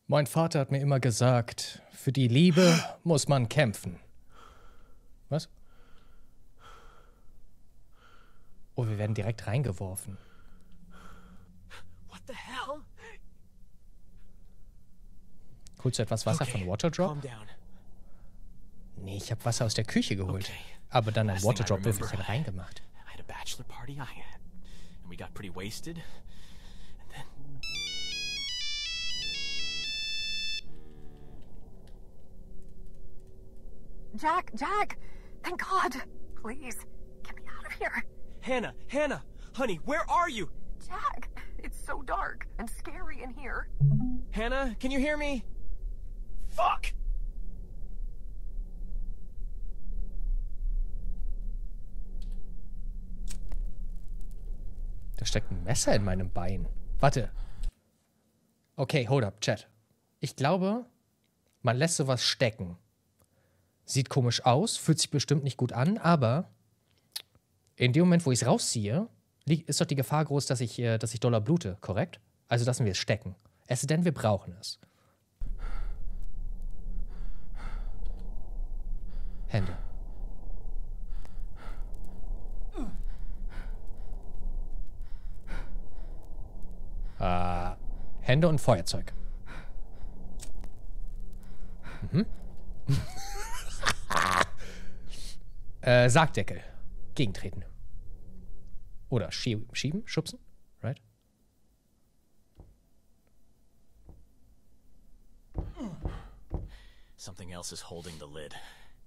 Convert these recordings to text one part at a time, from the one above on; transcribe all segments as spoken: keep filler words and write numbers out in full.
Mein Vater hat mir immer gesagt, für die Liebe muss man kämpfen. Was? Oh, wir werden direkt reingeworfen. What the hell? Holst du etwas Wasser Okay, von Waterdrop? calm down. Nee, ich habe Wasser aus der Küche geholt. Okay. Aber dann ein Last thing I Waterdrop-Würfelchen remember, reingemacht. I had a bachelor party, I, and we got pretty wasted. And then Jack, Jack! Thank God! Please, get me out of here. Hannah, Hannah, honey, where are you? Jack, it's so dark and scary in here. Hannah, can you hear me? Fuck! Da steckt ein Messer in meinem Bein. Warte. Okay, hold up, Chat. Ich glaube, man lässt sowas stecken. Sieht komisch aus, fühlt sich bestimmt nicht gut an, aber in dem Moment, wo ich es rausziehe, ist doch die Gefahr groß, dass ich, äh, dass ich doller blute, korrekt? Also lassen wir es stecken. Es denn, wir brauchen es. Hände. Äh, Hände und Feuerzeug. Mhm. äh, Sargdeckel. Gegentreten. Oder schie schieben, schubsen, right? Something else is holding the lid.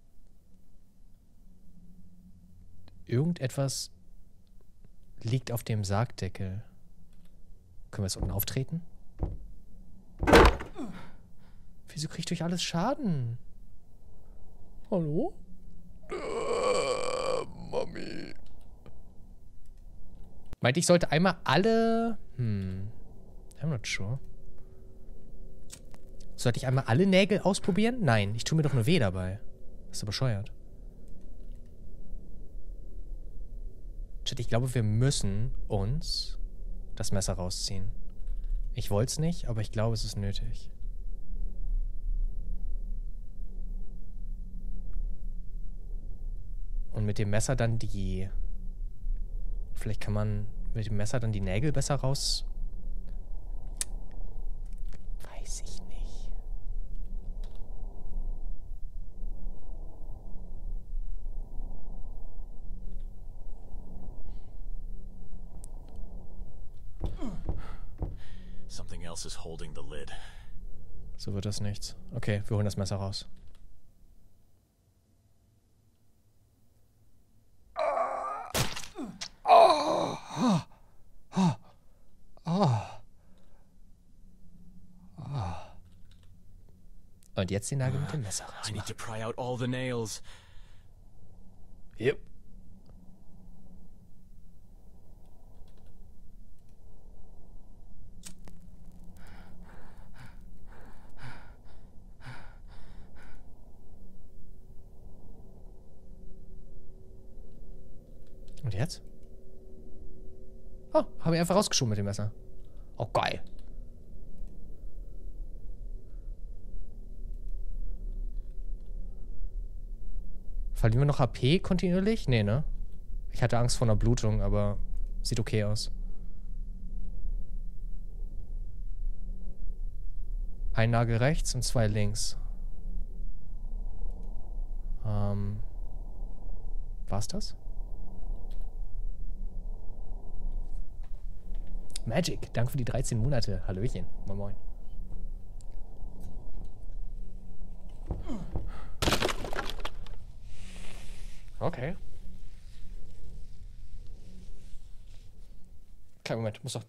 Irgendetwas liegt auf dem Sargdeckel. Können wir es unten auftreten? Wieso kriegt euch alles Schaden? Hallo? Äh, Mami. Meint, ich sollte einmal alle... Hm. I'm not sure. Sollte ich einmal alle Nägel ausprobieren? Nein, ich tue mir doch nur weh dabei. Das ist doch bescheuert. Shit, ich glaube, wir müssen uns das Messer rausziehen. Ich wollte es nicht, aber ich glaube, es ist nötig. Und mit dem Messer dann die... Vielleicht kann man mit dem Messer dann die Nägel besser raus... Weiß ich nicht. Something else is holding the lid. So wird das nichts. Okay, wir holen das Messer raus. Oh. Oh. Oh. Oh. Oh. Und jetzt den Nagel mit dem Messer I need to rausmachen. pry out all the nails. Yep. Und jetzt? Oh, habe ich einfach rausgeschoben mit dem Messer. Oh, geil. Verlieren wir noch H P kontinuierlich? Nee, ne? Ich hatte Angst vor einer Blutung, aber sieht okay aus. Ein Nagel rechts und zwei links. Ähm. War's das? Magic, danke für die dreizehn Monate. Hallöchen. Moin moin. Okay. Kleinen Moment, muss doch...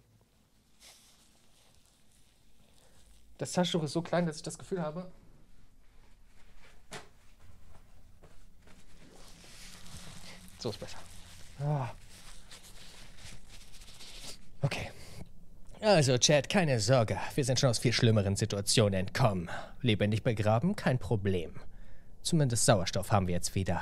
Das Taschentuch ist so klein, dass ich das Gefühl habe... So ist besser. Ah. Okay. Also, Chat, keine Sorge. Wir sind schon aus viel schlimmeren Situationen entkommen. Lebendig begraben, kein Problem. Zumindest Sauerstoff haben wir jetzt wieder.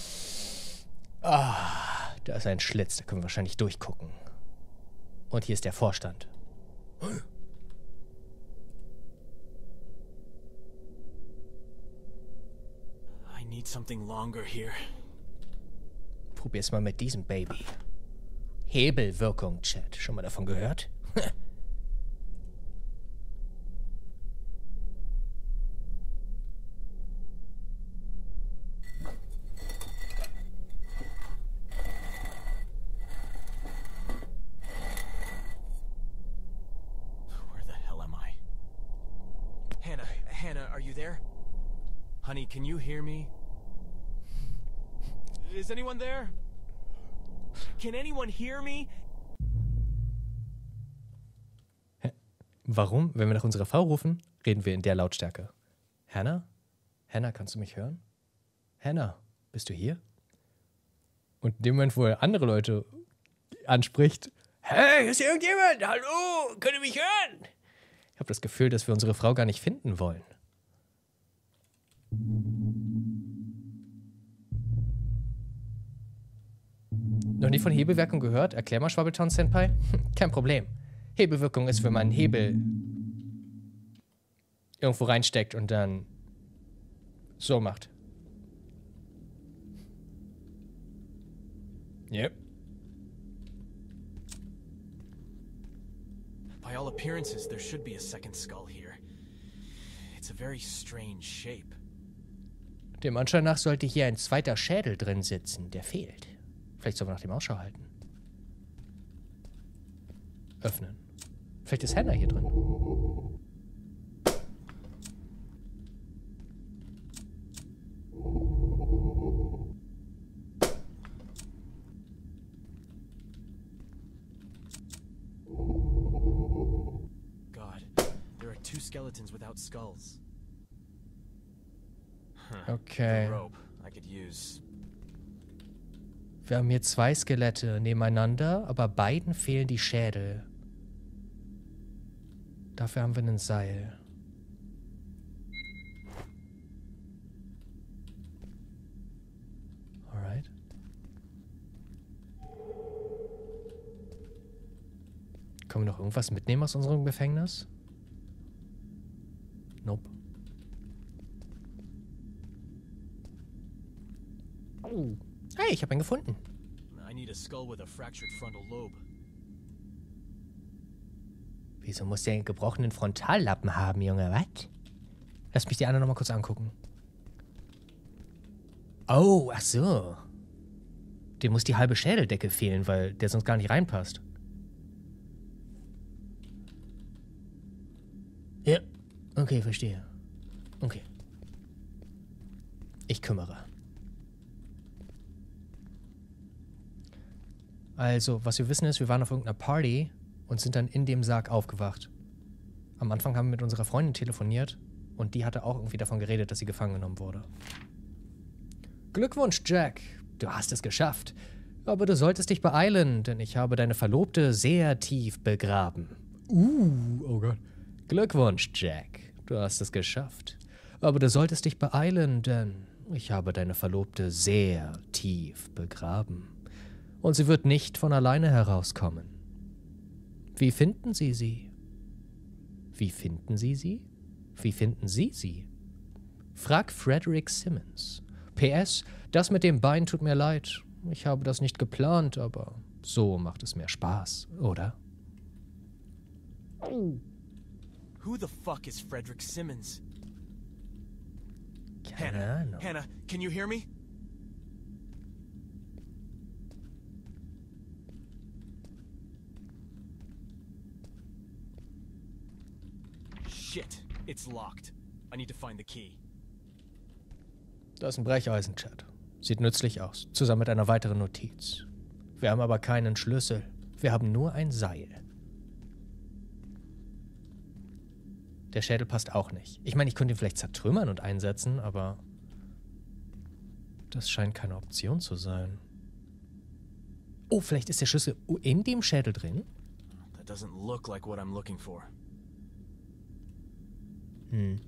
Ah, da ist ein Schlitz, da können wir wahrscheinlich durchgucken. Und hier ist der Vorstand. something longer here. Probier's mal mit diesem Baby. Hebelwirkung, Chat. Schon mal davon gehört? Where the hell am I? Hannah, Hannah, are you there? Honey, can you hear me? Is anyone there? Can anyone hear me? Hä? Warum? Wenn wir nach unserer Frau rufen, reden wir in der Lautstärke. Hannah? Hannah, kannst du mich hören? Hannah, bist du hier? Und in dem Moment, wo er andere Leute anspricht, hey, ist hier irgendjemand? Hallo, könnt ihr mich hören? Ich habe das Gefühl, dass wir unsere Frau gar nicht finden wollen. Noch nie von Hebelwirkung gehört? Erklär mal, Schwabbeltown-Senpai. Kein Problem. Hebelwirkung ist, wenn man einen Hebel irgendwo reinsteckt und dann so macht. Yep. By all appearances, there should be a second skull here. It's a very strange shape. Dem Anschein nach sollte hier ein zweiter Schädel drin sitzen. Der fehlt. Vielleicht sollen wir nach dem Ausschau halten. Öffnen. Vielleicht ist Hannah hier drin. God, there are two skeletons without skulls. Okay. The rope I could use. Wir haben hier zwei Skelette nebeneinander, aber beiden fehlen die Schädel. Dafür haben wir ein Seil. Alright. Können wir noch irgendwas mitnehmen aus unserem Gefängnis? Nope. Oh. Hey, ich habe ihn gefunden. I need a skull with a fractured frontal lobe. Wieso muss der einen gebrochenen Frontallappen haben, Junge? Was? Lass mich die anderen nochmal kurz angucken. Oh, ach so. Dem muss die halbe Schädeldecke fehlen, weil der sonst gar nicht reinpasst. Ja. Okay, verstehe. Okay. Ich kümmere. Also, was wir wissen ist, wir waren auf irgendeiner Party und sind dann in dem Sarg aufgewacht. Am Anfang haben wir mit unserer Freundin telefoniert und die hatte auch irgendwie davon geredet, dass sie gefangen genommen wurde. Glückwunsch, Jack. Du hast es geschafft. Aber du solltest dich beeilen, denn ich habe deine Verlobte sehr tief begraben. Uh, oh Gott. Glückwunsch, Jack. Du hast es geschafft. Aber du solltest dich beeilen, denn ich habe deine Verlobte sehr tief begraben. Und sie wird nicht von alleine herauskommen. Wie finden Sie sie? Wie finden Sie sie? Wie finden Sie sie? Frag Frederick Simmons. P S, das mit dem Bein tut mir leid. Ich habe das nicht geplant, aber so macht es mehr Spaß, oder? Who the fuck is Frederick Simmons? Keine Hannah, Ahnung. Hannah, can you hear me? Shit, it's locked. I need to find the key. Das ist ein Brecheisen-Chat. Sieht nützlich aus, zusammen mit einer weiteren Notiz. Wir haben aber keinen Schlüssel. Wir haben nur ein Seil. Der Schädel passt auch nicht. Ich meine, ich könnte ihn vielleicht zertrümmern und einsetzen, aber das scheint keine Option zu sein. Oh, vielleicht ist der Schlüssel in dem Schädel drin? That doesn't look like what I'm looking for. Hm.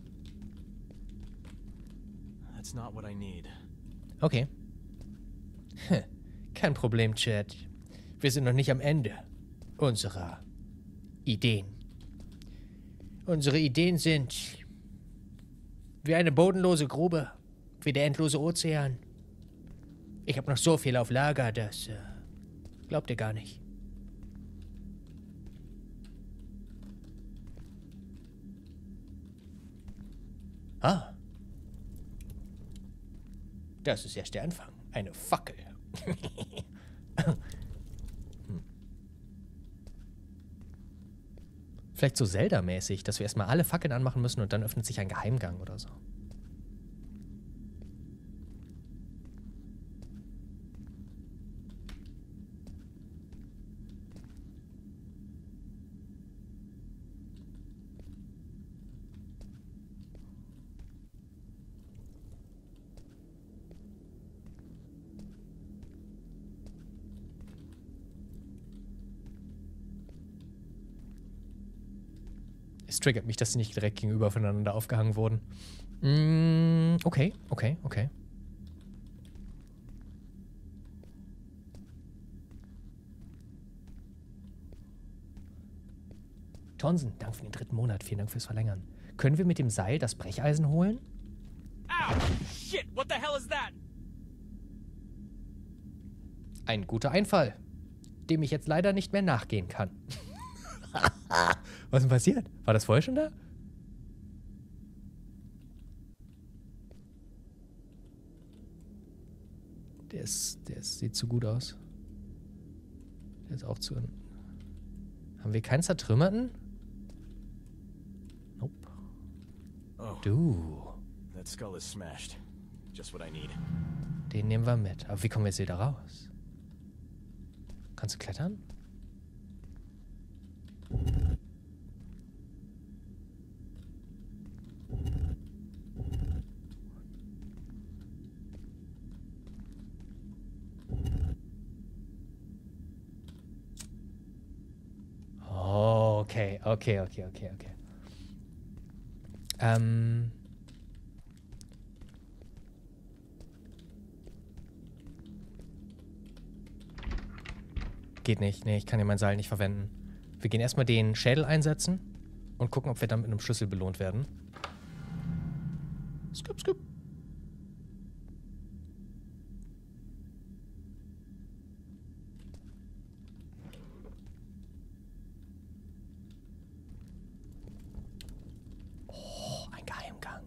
That's not what I need. Okay. Hm. Kein Problem, Chat. Wir sind noch nicht am Ende unserer Ideen. Unsere Ideen sind wie eine bodenlose Grube. Wie der endlose Ozean. Ich habe noch so viel auf Lager, das äh, glaubt ihr gar nicht. Ah. Das ist erst der Anfang. Eine Fackel. hm. Vielleicht so Zelda-mäßig, dass wir erstmal alle Fackeln anmachen müssen und dann öffnet sich ein Geheimgang oder so. Es triggert mich, dass sie nicht direkt gegenüber voneinander aufgehangen wurden. Mm, okay, okay, okay. Thomson, Dank für den dritten Monat. Vielen Dank fürs Verlängern. Können wir mit dem Seil das Brecheisen holen? Ow! Shit! What the hell is that? Ein guter Einfall, dem ich jetzt leider nicht mehr nachgehen kann. Was ist denn passiert? War das vorher schon da? Der ist, der ist, sieht zu gut aus. Der ist auch zu... Haben wir keinen zertrümmerten? Nope. Oh, Du. that skull is smashed. Just what I need. Den nehmen wir mit. Aber wie kommen wir jetzt wieder raus? Kannst du klettern? Oh, okay, okay, okay, okay, okay. Ähm... Geht nicht. Nee, ich kann hier mein Seil nicht verwenden. Wir gehen erstmal den Schädel einsetzen und gucken, ob wir dann mit einem Schlüssel belohnt werden. Skip, skip. Oh, ein Geheimgang.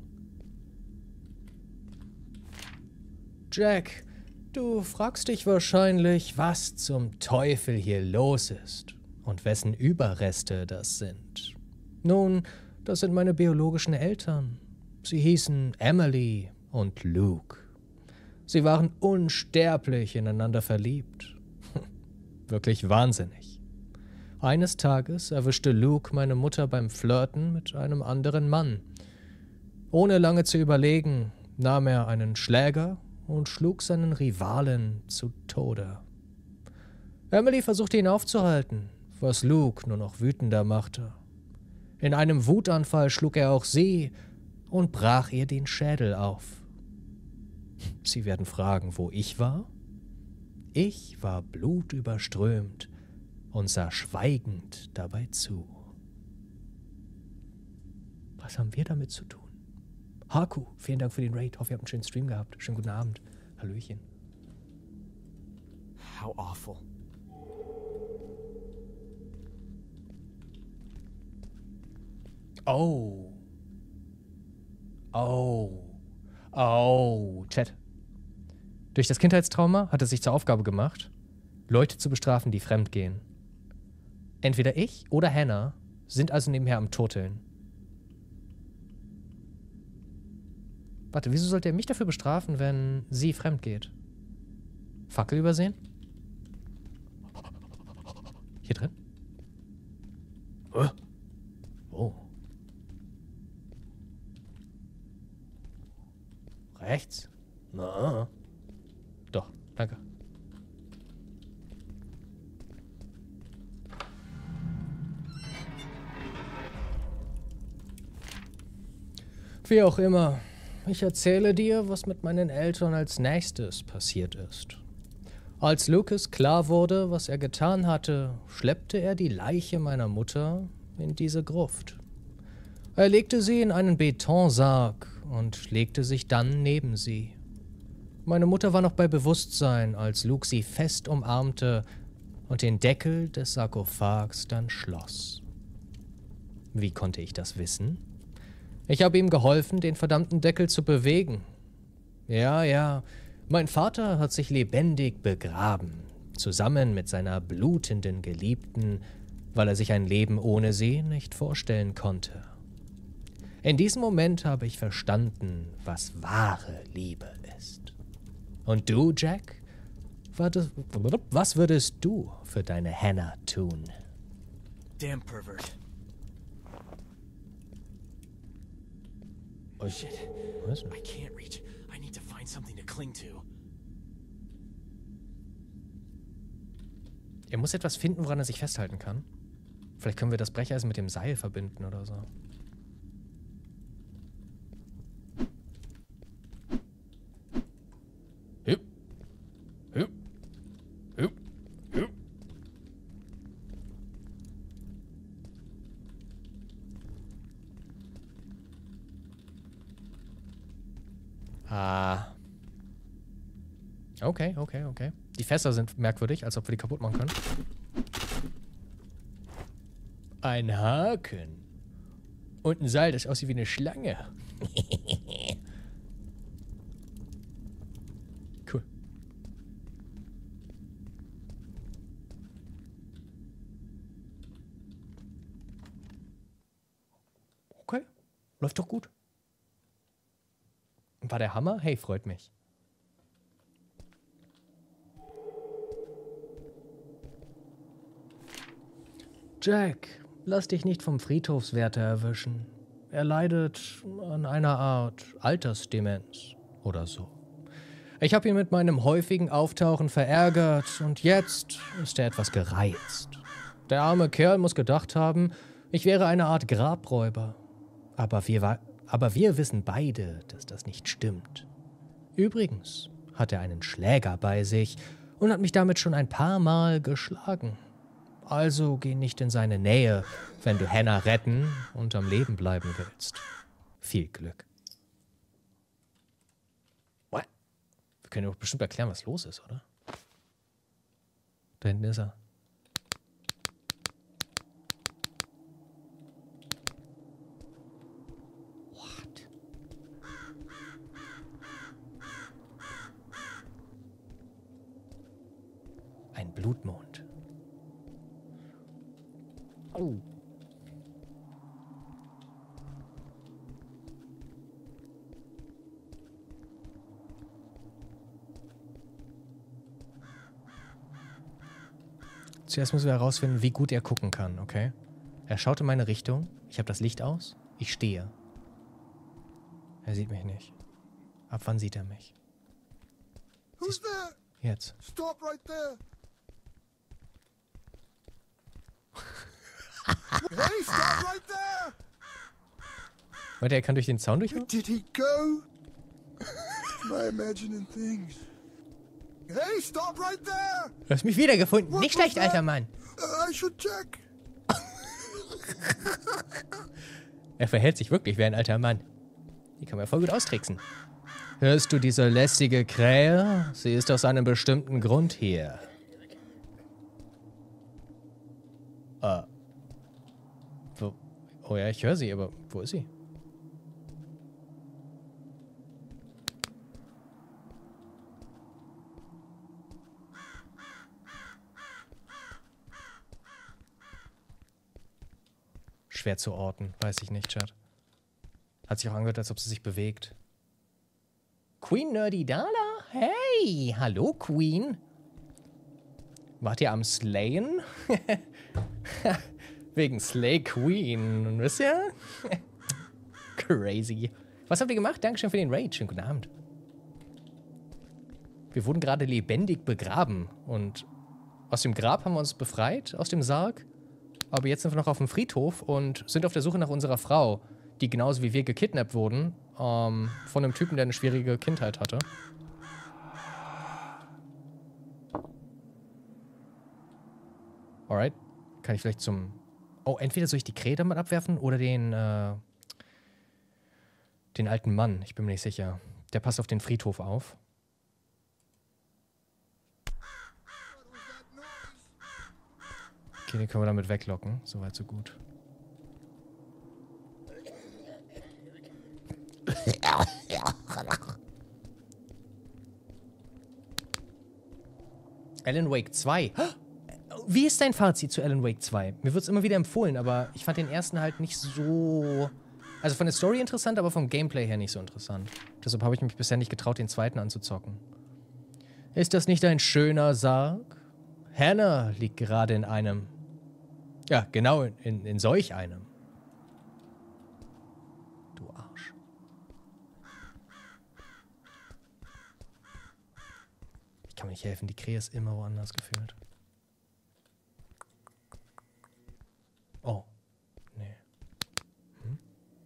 Jack, du fragst dich wahrscheinlich, was zum Teufel hier los ist und wessen Überreste das sind. Nun, das sind meine biologischen Eltern. Sie hießen Emily und Luke. Sie waren unsterblich ineinander verliebt. Wirklich wahnsinnig. Eines Tages erwischte Luke meine Mutter beim Flirten mit einem anderen Mann. Ohne lange zu überlegen, nahm er einen Schläger und schlug seinen Rivalen zu Tode. Emily versuchte ihn aufzuhalten, was Luke nur noch wütender machte. In einem Wutanfall schlug er auch sie und brach ihr den Schädel auf. Sie werden fragen, wo ich war? Ich war blutüberströmt und sah schweigend dabei zu. Was haben wir damit zu tun? Haku, vielen Dank für den Raid. Hoffe, ihr habt einen schönen Stream gehabt. Schönen guten Abend. Hallöchen. How awful. Oh. Oh. Oh. Chat. Durch das Kindheitstrauma hat es sich zur Aufgabe gemacht, Leute zu bestrafen, die fremdgehen. Entweder ich oder Hannah sind also nebenher am Turteln. Warte, wieso sollte er mich dafür bestrafen, wenn sie fremd geht? Fackel übersehen? Hier drin? Oh. Rechts? Na. Doch, danke. Wie auch immer. Ich erzähle dir, was mit meinen Eltern als nächstes passiert ist. Als Lucas klar wurde, was er getan hatte, schleppte er die Leiche meiner Mutter in diese Gruft. Er legte sie in einen Betonsarg und legte sich dann neben sie. Meine Mutter war noch bei Bewusstsein, als Luke sie fest umarmte und den Deckel des Sarkophags dann schloss. Wie konnte ich das wissen? Ich habe ihm geholfen, den verdammten Deckel zu bewegen. Ja, ja, mein Vater hat sich lebendig begraben, zusammen mit seiner blutenden Geliebten, weil er sich ein Leben ohne sie nicht vorstellen konnte. In diesem Moment habe ich verstanden, was wahre Liebe ist. Und du, Jack? Was würdest du für deine Hannah tun? Damn pervert. Oh shit. Was? I can't reach. I need to find something to cling to. Er muss etwas finden, woran er sich festhalten kann. Vielleicht können wir das Brecheisen mit dem Seil verbinden oder so. Hüp. Hüp. Hüp. Hüp. Ah. Okay, okay, okay. Die Fässer sind merkwürdig, als ob wir die kaputt machen können. Ein Haken. Und ein Seil, das aussieht wie eine Schlange. Cool. Okay. Läuft doch gut. War der Hammer? Hey, freut mich. Jack, lass dich nicht vom Friedhofswärter erwischen. Er leidet an einer Art Altersdemenz oder so. Ich habe ihn mit meinem häufigen Auftauchen verärgert und jetzt ist er etwas gereizt. Der arme Kerl muss gedacht haben, ich wäre eine Art Grabräuber. Aber wir, aber wir wissen beide, dass das nicht stimmt. Übrigens hat er einen Schläger bei sich und hat mich damit schon ein paar Mal geschlagen. Also geh nicht in seine Nähe, wenn du Hannah retten und am Leben bleiben willst. Viel Glück. What? Wir können doch bestimmt erklären, was los ist, oder? Da hinten ist er. What? Ein Blutmond. Oh. Zuerst müssen wir herausfinden, wie gut er gucken kann, okay? Er schaut in meine Richtung. Ich habe das Licht aus. Ich stehe. Er sieht mich nicht. Ab wann sieht er mich? Who's there? Jetzt. Stop right there. Hey, stop right there! Warte, er kann durch den Zaun durch? Did he go? Am I imagining things? Hey, stop right there! Du hast mich wiedergefunden. What Nicht schlecht, was that? alter Mann. Uh, I should check. Er verhält sich wirklich wie ein alter Mann. Die kann man voll gut austricksen. Hörst du diese lästige Krähe? Sie ist aus einem bestimmten Grund hier. Äh. Wo? Oh ja, ich höre sie, aber wo ist sie? Schwer zu orten, weiß ich nicht, Chat. Hat sich auch angehört, als ob sie sich bewegt. Queen Nerdy Dala? Hey, hallo Queen. Wart ihr am Slayen? Wegen Slay Queen, wisst ihr? Crazy. Was habt ihr gemacht? Dankeschön für den Raid. Schönen guten Abend. Wir wurden gerade lebendig begraben und aus dem Grab haben wir uns befreit, aus dem Sarg. Aber jetzt sind wir noch auf dem Friedhof und sind auf der Suche nach unserer Frau, die genauso wie wir gekidnappt wurden, ähm, von einem Typen, der eine schwierige Kindheit hatte. Alright. Kann ich vielleicht zum... Oh, entweder soll ich die Krähe damit abwerfen oder den, äh, Den alten Mann, ich bin mir nicht sicher. Der passt auf den Friedhof auf. Okay, den können wir damit weglocken. Soweit, so gut. Alan Wake zwei. Wie ist dein Fazit zu Alan Wake zwei? Mir wird es immer wieder empfohlen, aber ich fand den ersten halt nicht so... Also von der Story interessant, aber vom Gameplay her nicht so interessant. Deshalb habe ich mich bisher nicht getraut, den zweiten anzuzocken. Ist das nicht ein schöner Sarg? Hannah liegt gerade in einem... Ja, genau, in, in solch einem. Du Arsch. Ich kann mir nicht helfen, die Krähe ist immer woanders gefühlt. Oh. Nee. Hm?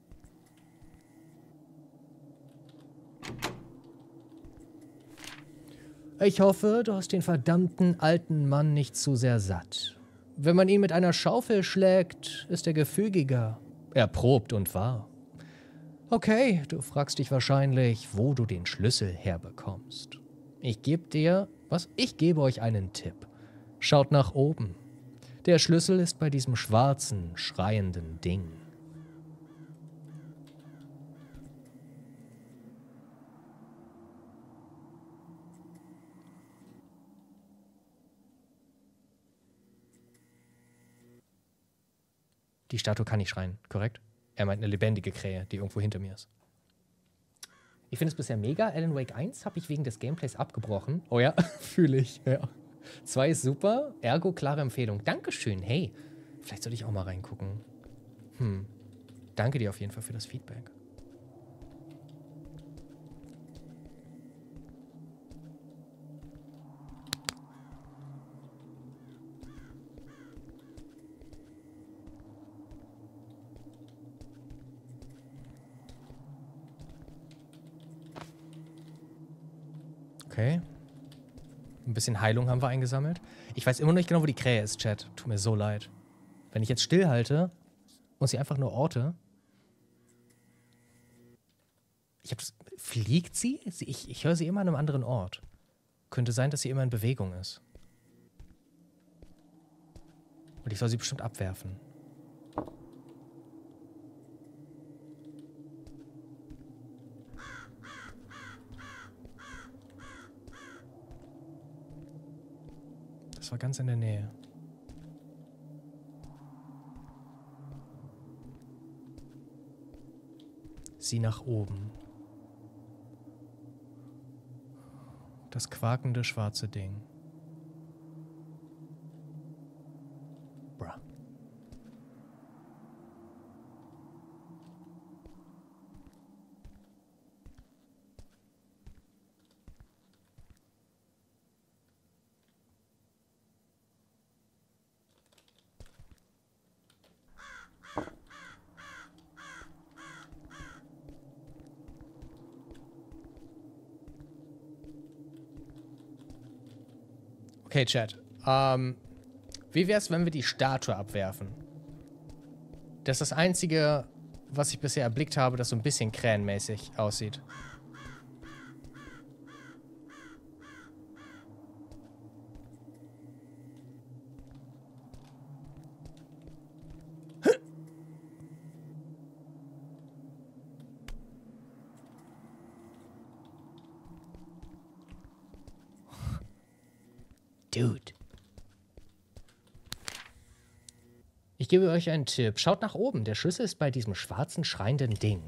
Ich hoffe, du hast den verdammten alten Mann nicht zu sehr satt. Wenn man ihn mit einer Schaufel schlägt, ist er gefügiger, erprobt und wahr. Okay, du fragst dich wahrscheinlich, wo du den Schlüssel herbekommst. Ich gebe dir, was? Ich gebe euch einen Tipp. Schaut nach oben. Der Schlüssel ist bei diesem schwarzen, schreienden Ding. Die Statue kann nicht schreien, korrekt? Er meint eine lebendige Krähe, die irgendwo hinter mir ist. Ich finde es bisher mega. Alan Wake eins habe ich wegen des Gameplays abgebrochen. Oh ja, fühle ich. Ja. zwei ist super, ergo klare Empfehlung. Dankeschön, hey. Vielleicht sollte ich auch mal reingucken. Hm. Danke dir auf jeden Fall für das Feedback. Okay. Ein bisschen Heilung haben wir eingesammelt. Ich weiß immer noch nicht genau, wo die Krähe ist, Chat. Tut mir so leid. Wenn ich jetzt stillhalte und sie einfach nur orte. Ich hab's. Fliegt sie? sie ich, ich höre sie immer an einem anderen Ort. Könnte sein, dass sie immer in Bewegung ist. Und ich soll sie bestimmt abwerfen. Das war ganz in der Nähe. Sieh nach oben. Das quakende schwarze Ding. Bruh. Okay, Chat. Ähm, wie wär's, wenn wir die Statue abwerfen? Das ist das Einzige, was ich bisher erblickt habe, das so ein bisschen krähenmäßig aussieht. Dude. Ich gebe euch einen Tipp. Schaut nach oben. Der Schlüssel ist bei diesem schwarzen, schreienden Ding.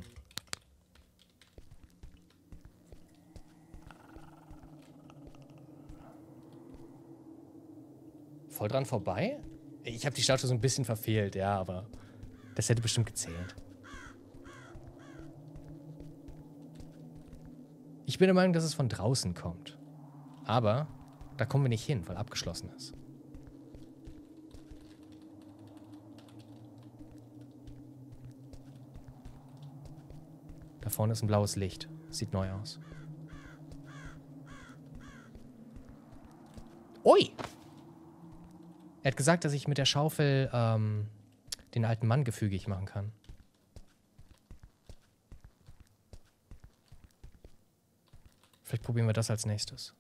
Voll dran vorbei? Ich habe die Statue so ein bisschen verfehlt, ja, aber das hätte bestimmt gezählt. Ich bin der Meinung, dass es von draußen kommt. Aber da kommen wir nicht hin, weil abgeschlossen ist. Da vorne ist ein blaues Licht. Sieht neu aus. Ui! Er hat gesagt, dass ich mit der Schaufel ähm, den alten Mann gefügig machen kann. Vielleicht probieren wir das als nächstes.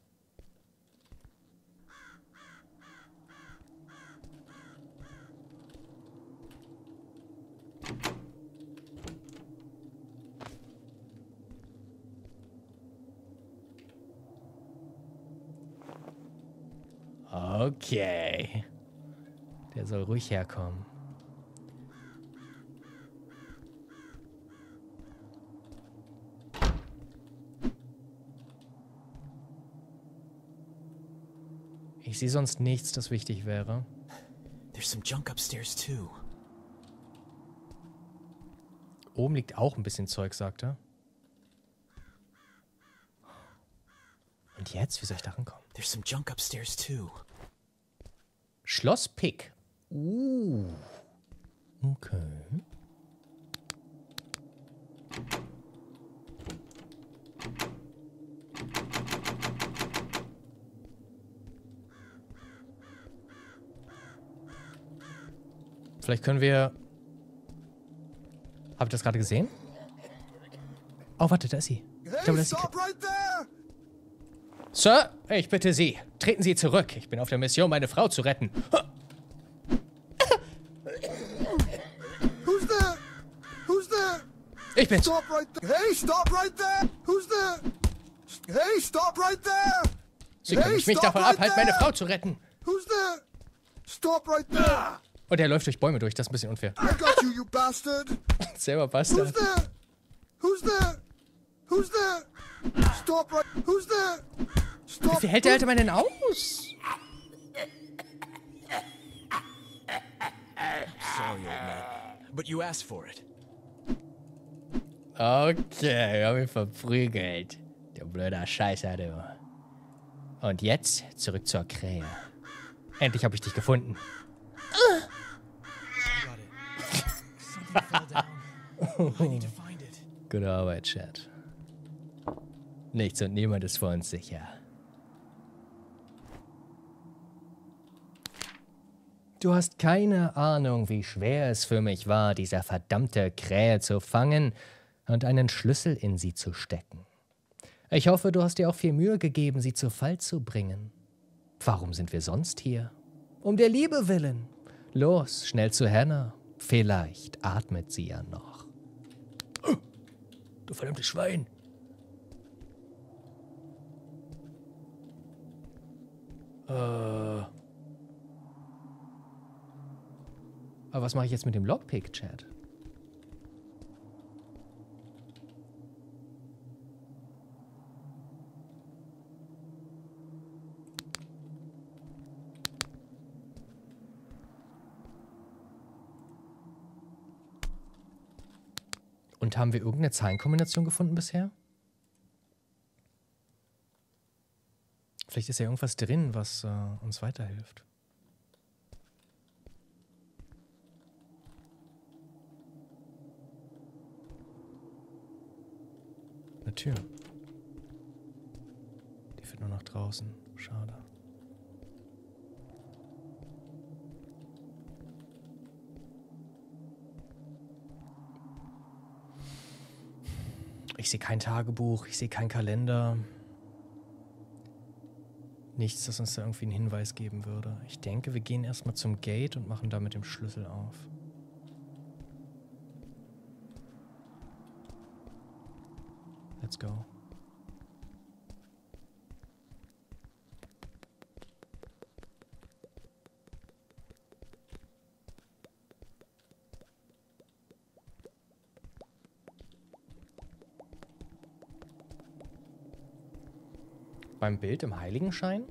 Okay. Der soll ruhig herkommen. Ich sehe sonst nichts, das wichtig wäre. There's some junk upstairs too. Oben liegt auch ein bisschen Zeug, sagt er. Und jetzt? Wie soll ich da rankommen? There's some junk upstairs too. Schloss Pick. Uh. Okay. Vielleicht können wir... Habt ihr das gerade gesehen? Oh, warte, da ist sie. Ich glaube, Hey, da ist sie. stop right there! Sir, ich bitte Sie, treten Sie zurück. Ich bin auf der Mission, meine Frau zu retten. Who's there? Who's there? Ich bin's. Stop right there! Hey, stop right there! Who's there? Hey, stop right there! Sie können Hey, mich nicht stop davon right abhalten, meine there! Frau zu retten. Who's there? Stop right there! Und er läuft durch Bäume durch, das ist ein bisschen unfair. I got you, you bastard! Selber Who's Bastard. there? Who's there? Who's there? Stop right... Who's there? Stop... Wie hält der Alte mal denn aus? Sorry, old man. But you asked for it. Okay, wir haben ihn verprügelt. Der blöder Scheißer, du. Und jetzt zurück zur Krähe. Endlich habe ich dich gefunden. Got it. Something fell down. I need to find it. Gute Arbeit, Chat. Nichts und niemand ist vor uns sicher. Du hast keine Ahnung, wie schwer es für mich war, diese verdammte Krähe zu fangen und einen Schlüssel in sie zu stecken. Ich hoffe, du hast dir auch viel Mühe gegeben, sie zu Fall zu bringen. Warum sind wir sonst hier? Um der Liebe willen. Los, schnell zu Hannah. Vielleicht atmet sie ja noch. Du verdammtes Schwein. Äh. Aber was mache ich jetzt mit dem Lockpick-Chat? Und haben wir irgendeine Zahlenkombination gefunden bisher? Vielleicht ist ja irgendwas drin, was äh, uns weiterhilft. Eine Tür. Die führt nur nach draußen. Schade. Ich sehe kein Tagebuch, ich sehe keinen Kalender. Nichts, das uns da irgendwie einen Hinweis geben würde. Ich denke, wir gehen erstmal zum Gate und machen da mit dem Schlüssel auf. Let's go. Beim Bild im Heiligenschein?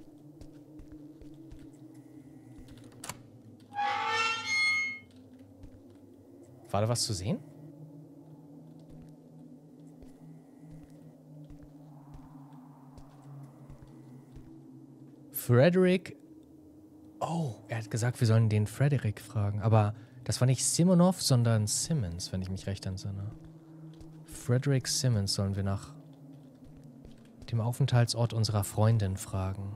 War da was zu sehen? Frederick. Oh, er hat gesagt, wir sollen den Frederick fragen. Aber das war nicht Simonov, sondern Simmons, wenn ich mich recht entsinne. Frederick Simmons sollen wir nach dem Aufenthaltsort unserer Freundin fragen.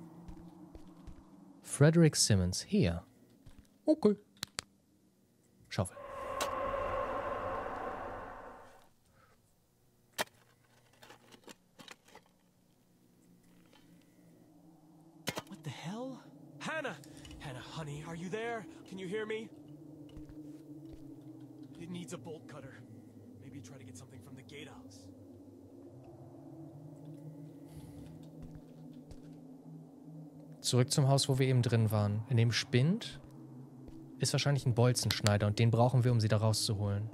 Frederick Simmons, hier. Okay. Schaufel. Honey, are you there? Can you hear me? It needs a bolt cutter. Maybe try to get something from the gatehouse. Zurück zum Haus, wo wir eben drin waren. In dem Spind ist wahrscheinlich ein Bolzenschneider und den brauchen wir, um sie da rauszuholen.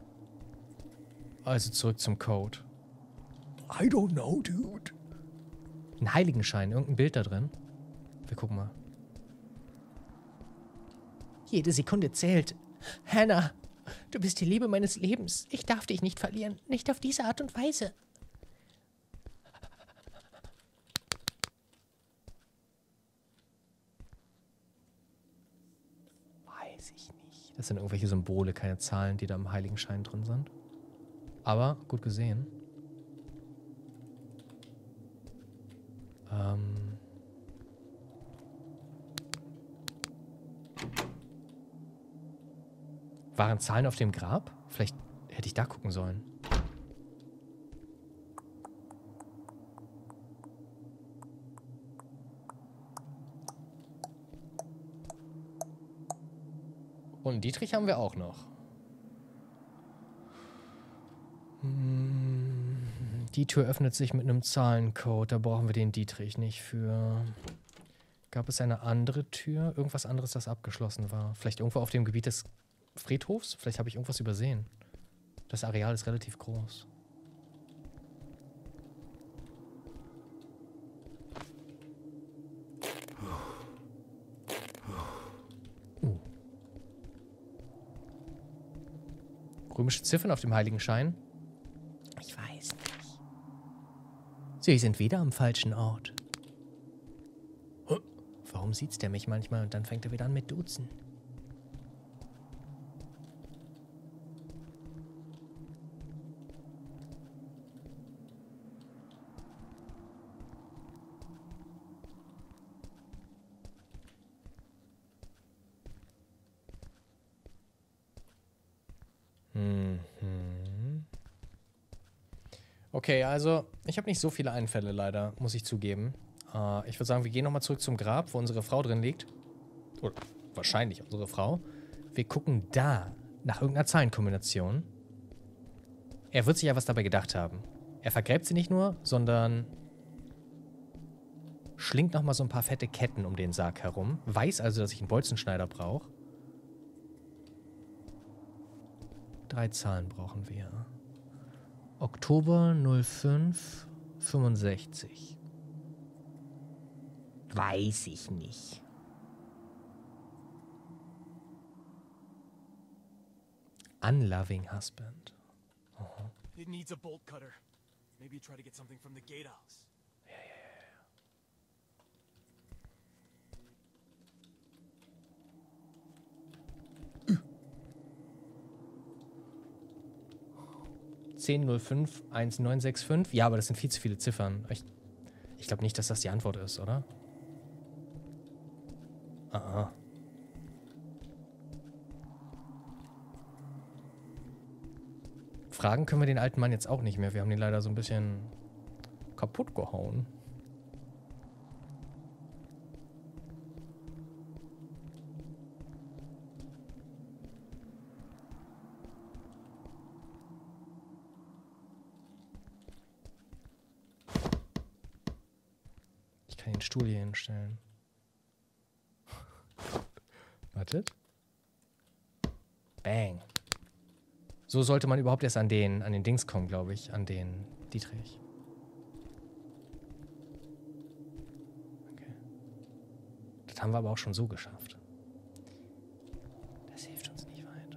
Also zurück zum Code. I don't know, dude. Ein Heiligenschein, irgendein Bild da drin. Wir gucken mal. Jede Sekunde zählt. Hannah, du bist die Liebe meines Lebens. Ich darf dich nicht verlieren. Nicht auf diese Art und Weise. Weiß ich nicht. Das sind irgendwelche Symbole, keine Zahlen, die da im Heiligenschein drin sind. Aber gut gesehen. Ähm... Waren Zahlen auf dem Grab? Vielleicht hätte ich da gucken sollen. Und Dietrich haben wir auch noch. Die Tür öffnet sich mit einem Zahlencode. Da brauchen wir den Dietrich nicht für. Gab es eine andere Tür? Irgendwas anderes, das abgeschlossen war? Vielleicht irgendwo auf dem Gebiet des Friedhofs? Vielleicht habe ich irgendwas übersehen. Das Areal ist relativ groß. Uh. Römische Ziffern auf dem Heiligenschein? Ich weiß nicht. Sie sind wieder am falschen Ort. Warum sieht's der mich manchmal und dann fängt er wieder an mit Duzen? Mhm. Okay, also ich habe nicht so viele Einfälle leider, muss ich zugeben. Uh, ich würde sagen, wir gehen nochmal zurück zum Grab, wo unsere Frau drin liegt. Oder wahrscheinlich unsere Frau. Wir gucken da nach irgendeiner Zahlenkombination. Er wird sich ja was dabei gedacht haben. Er vergräbt sie nicht nur, sondern schlingt nochmal so ein paar fette Ketten um den Sarg herum. Weiß also, dass ich einen Bolzenschneider brauche. Drei Zahlen brauchen wir. Oktober null fünf fünfundsechzig. Weiß ich nicht. Unloving husband. Aha. It needs a bolt cutter. Maybe try to get something from the gatehouse. Ja, ja, ja, ja. zehn null fünf eins neun sechs fünf. Ja, aber das sind viel zu viele Ziffern. Ich, ich glaube nicht, dass das die Antwort ist, oder? Ah. Fragen können wir den alten Mann jetzt auch nicht mehr. Wir haben den leider so ein bisschen kaputt gehauen. Ich kann den Stuhl hier hinstellen. Wartet. Bang. So sollte man überhaupt erst an den, an den Dings kommen, glaube ich. An den Dietrich. Okay. Das haben wir aber auch schon so geschafft. Das hilft uns nicht weiter.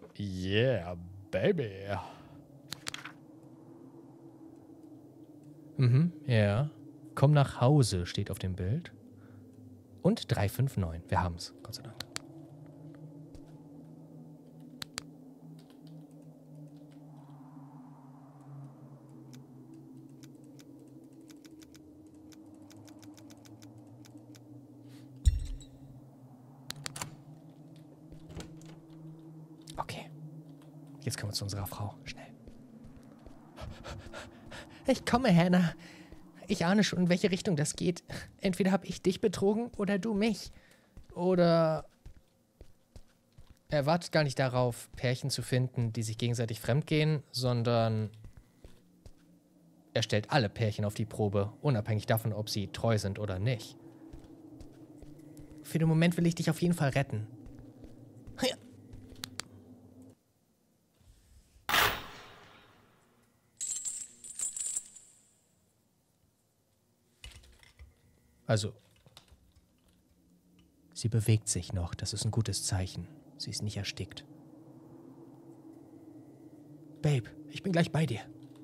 Yeah, baby. Mhm, ja. Komm nach Hause steht auf dem Bild. Und drei fünf neun. Wir haben's, Gott sei Dank. Okay. Jetzt kommen wir zu unserer Frau. Schnell. Ich komme, Hannah. Ich ahne schon, in welche Richtung das geht. Entweder habe ich dich betrogen oder du mich. Oder er wartet gar nicht darauf, Pärchen zu finden, die sich gegenseitig fremdgehen, sondern er stellt alle Pärchen auf die Probe, unabhängig davon, ob sie treu sind oder nicht. Für den Moment will ich dich auf jeden Fall retten. Ja. Also, sie bewegt sich noch. Das ist ein gutes Zeichen. Sie ist nicht erstickt. Babe, ich bin gleich bei dir.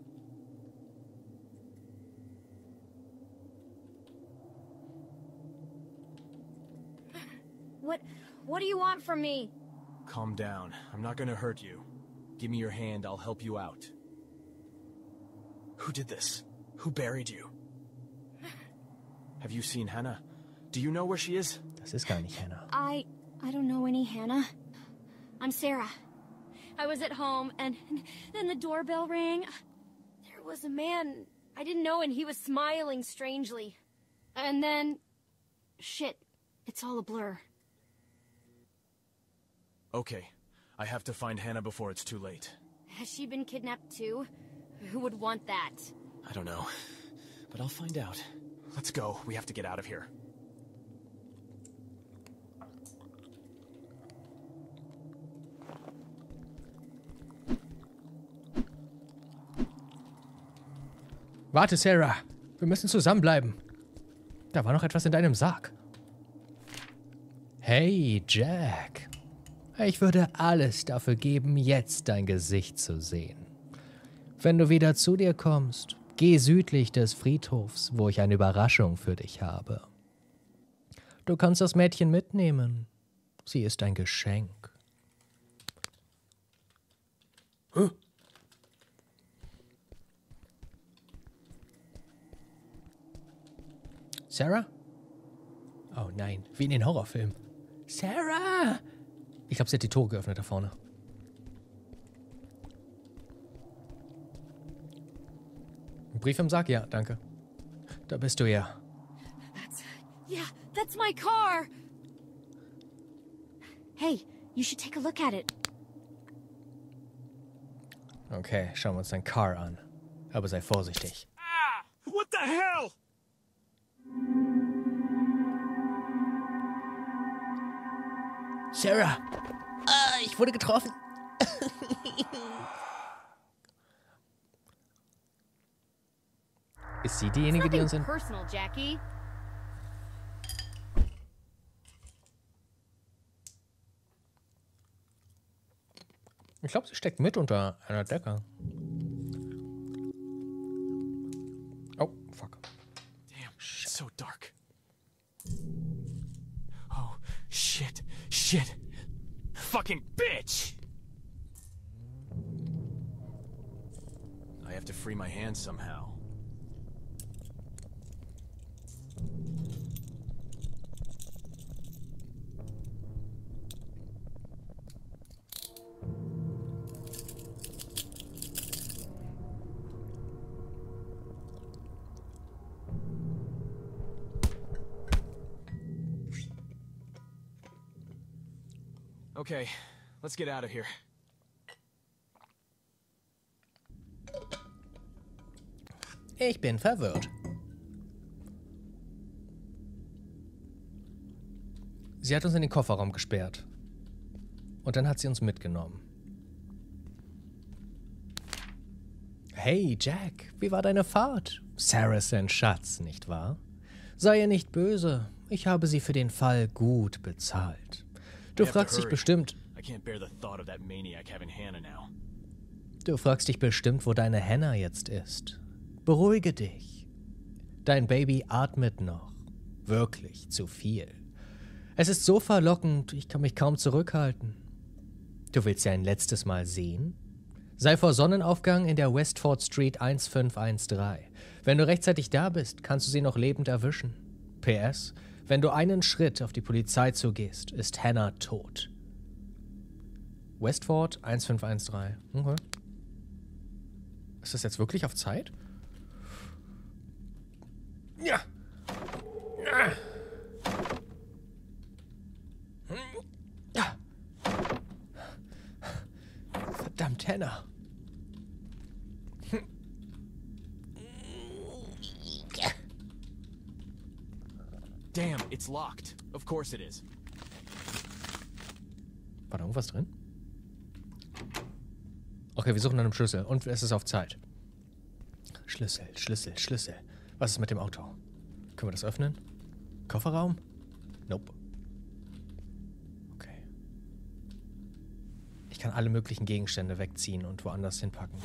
What, what do you want from me? Calm down. I'm not gonna hurt you. Give me your hand, I'll help you out. Who did this? Who buried you? Have you seen Hannah? Do you know where she is? Das ist gar nicht Hannah. I... I don't know any Hannah. I'm Sarah. I was at home, and, and then the doorbell rang. There was a man I didn't know, and he was smiling strangely. And then... Shit. It's all a blur. Okay. I have to find Hannah before it's too late. Has she been kidnapped too? Who would want that? I don't know. But I'll find out. Let's go. We have to get out of here. Warte, Sarah. Wir müssen zusammenbleiben. Da war noch etwas in deinem Sarg. Hey, Jack. Ich würde alles dafür geben, jetzt dein Gesicht zu sehen. Wenn du wieder zu dir kommst, geh südlich des Friedhofs, wo ich eine Überraschung für dich habe. Du kannst das Mädchen mitnehmen. Sie ist ein Geschenk. Huh? Sarah? Oh nein, wie in den Horrorfilmen. Sarah! Ich glaube, sie hat die Tore geöffnet da vorne. Ein Brief im Sarg? Ja, danke. Da bist du ja. That's... Yeah, that's my car! Hey, you should take a look at it. Okay, schauen wir uns dein Car an. Aber sei vorsichtig. Ah! What the hell? Sarah! Ah, ich wurde getroffen. Ist sie diejenige, die uns in... Personal, Jackie. Ich glaube, sie steckt mit unter einer Decke. Oh, fuck. Damn, it's so dark. Oh, shit, shit. Fucking bitch! I have to free my hands somehow. Okay, let's get out of here. Ich bin verwirrt. Sie hat uns in den Kofferraum gesperrt. Und dann hat sie uns mitgenommen. Hey, Jack, wie war deine Fahrt? Sarah ist ein Schatz, nicht wahr? Sei ihr nicht böse. Ich habe sie für den Fall gut bezahlt. Du fragst dich bestimmt... Du fragst dich bestimmt, wo deine Hannah jetzt ist. Beruhige dich. Dein Baby atmet noch. Wirklich zu viel. Es ist so verlockend, ich kann mich kaum zurückhalten. Du willst sie ein letztes Mal sehen? Sei vor Sonnenaufgang in der Westford Street eins fünf eins drei. Wenn du rechtzeitig da bist, kannst du sie noch lebend erwischen. P S. Wenn du einen Schritt auf die Polizei zugehst, ist Hannah tot. Westford eins fünf eins drei. Okay. Ist das jetzt wirklich auf Zeit? Ja. Ja. Verdammt, Hannah. Damn, it's locked. Of course it is. War da irgendwas drin? Okay, wir suchen nach einem Schlüssel. Und es ist auf Zeit. Schlüssel, Schlüssel, Schlüssel. Was ist mit dem Auto? Können wir das öffnen? Kofferraum? Nope. Okay. Ich kann alle möglichen Gegenstände wegziehen und woanders hinpacken.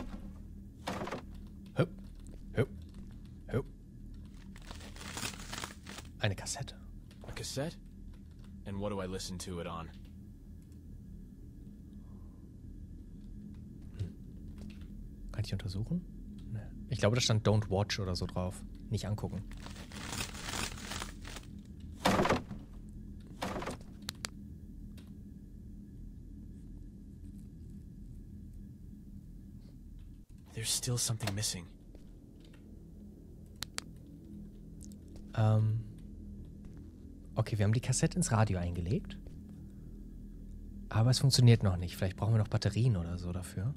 Hup. Hup. Hup. Eine Kassette. A cassette? And what do I listen to it on? Kann ich untersuchen? Nee. Ich glaube, da stand Don't Watch oder so drauf. Nicht angucken. There's still something missing. Ähm. Okay, wir haben die Kassette ins Radio eingelegt. Aber es funktioniert noch nicht. Vielleicht brauchen wir noch Batterien oder so dafür.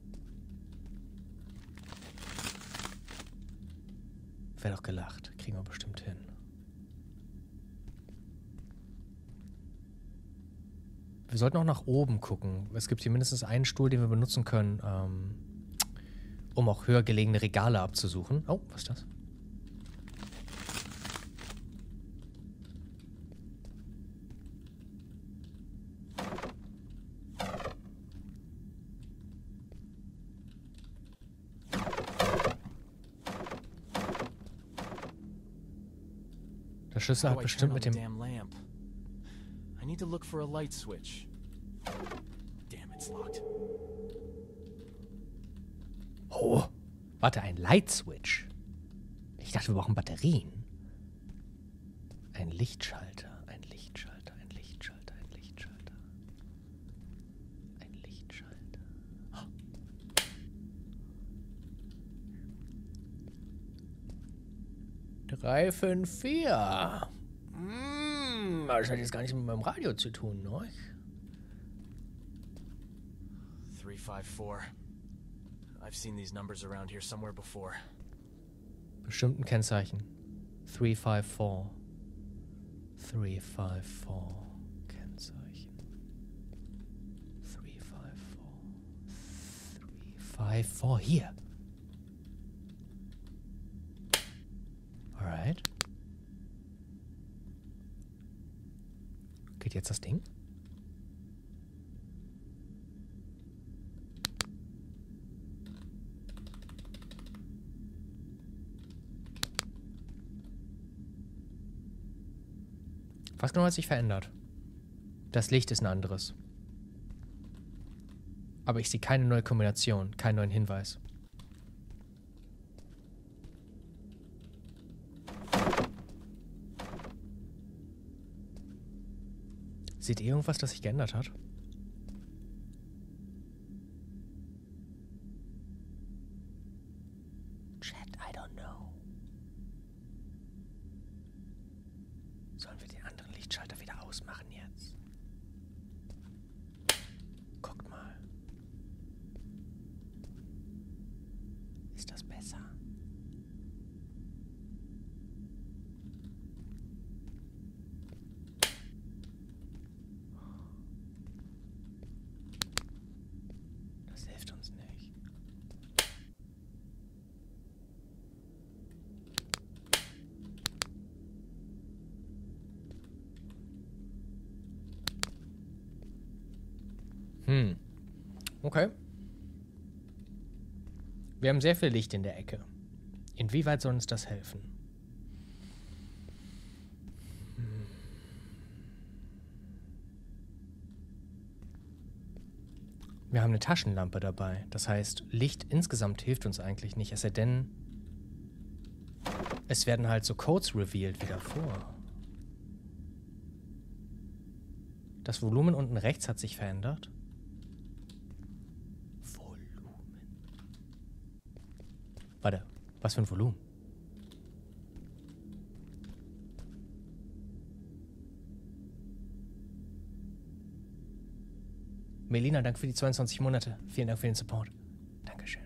Wäre doch gelacht. Kriegen wir bestimmt hin. Wir sollten auch nach oben gucken. Es gibt hier mindestens einen Stuhl, den wir benutzen können, ähm, um auch höher gelegene Regale abzusuchen. Oh, was ist das? Der Schlüssel How hat do I bestimmt turn mit on the dem... damn lamp? I need to look for a light switch. Damn, it's locked. Oh, warte, ein Light Switch. Ich dachte, wir brauchen Batterien. Ein Lichtschalter, ein Lichtschalter, ein Lichtschalter, ein Lichtschalter. Ein Lichtschalter. Oh. drei fünf vier. Hm, das hat jetzt gar nichts mit meinem Radio zu tun, ne? three five four. I've seen these numbers around here somewhere before. Bestimmt ein Kennzeichen. three five four. three five four. Kennzeichen. three five four. three five four. Hier. Alright. Geht jetzt das Ding? Was genau hat sich verändert? Das Licht ist ein anderes. Aber ich sehe keine neue Kombination, keinen neuen Hinweis. Seht ihr irgendwas, das sich geändert hat? Chat, I don't know. Sollen wir den anderen Lichtschalter wieder ausmachen jetzt? Guckt mal. Ist das besser? Das hilft uns nicht. Hm. Okay. Wir haben sehr viel Licht in der Ecke. Inwieweit soll uns das helfen? Wir haben eine Taschenlampe dabei. Das heißt, Licht insgesamt hilft uns eigentlich nicht. Es sei denn, es werden halt so Codes revealed wie davor. Das Volumen unten rechts hat sich verändert. Volumen. Warte, was für ein Volumen? Melina, danke für die zweiundzwanzig Monate. Vielen Dank für den Support. Dankeschön.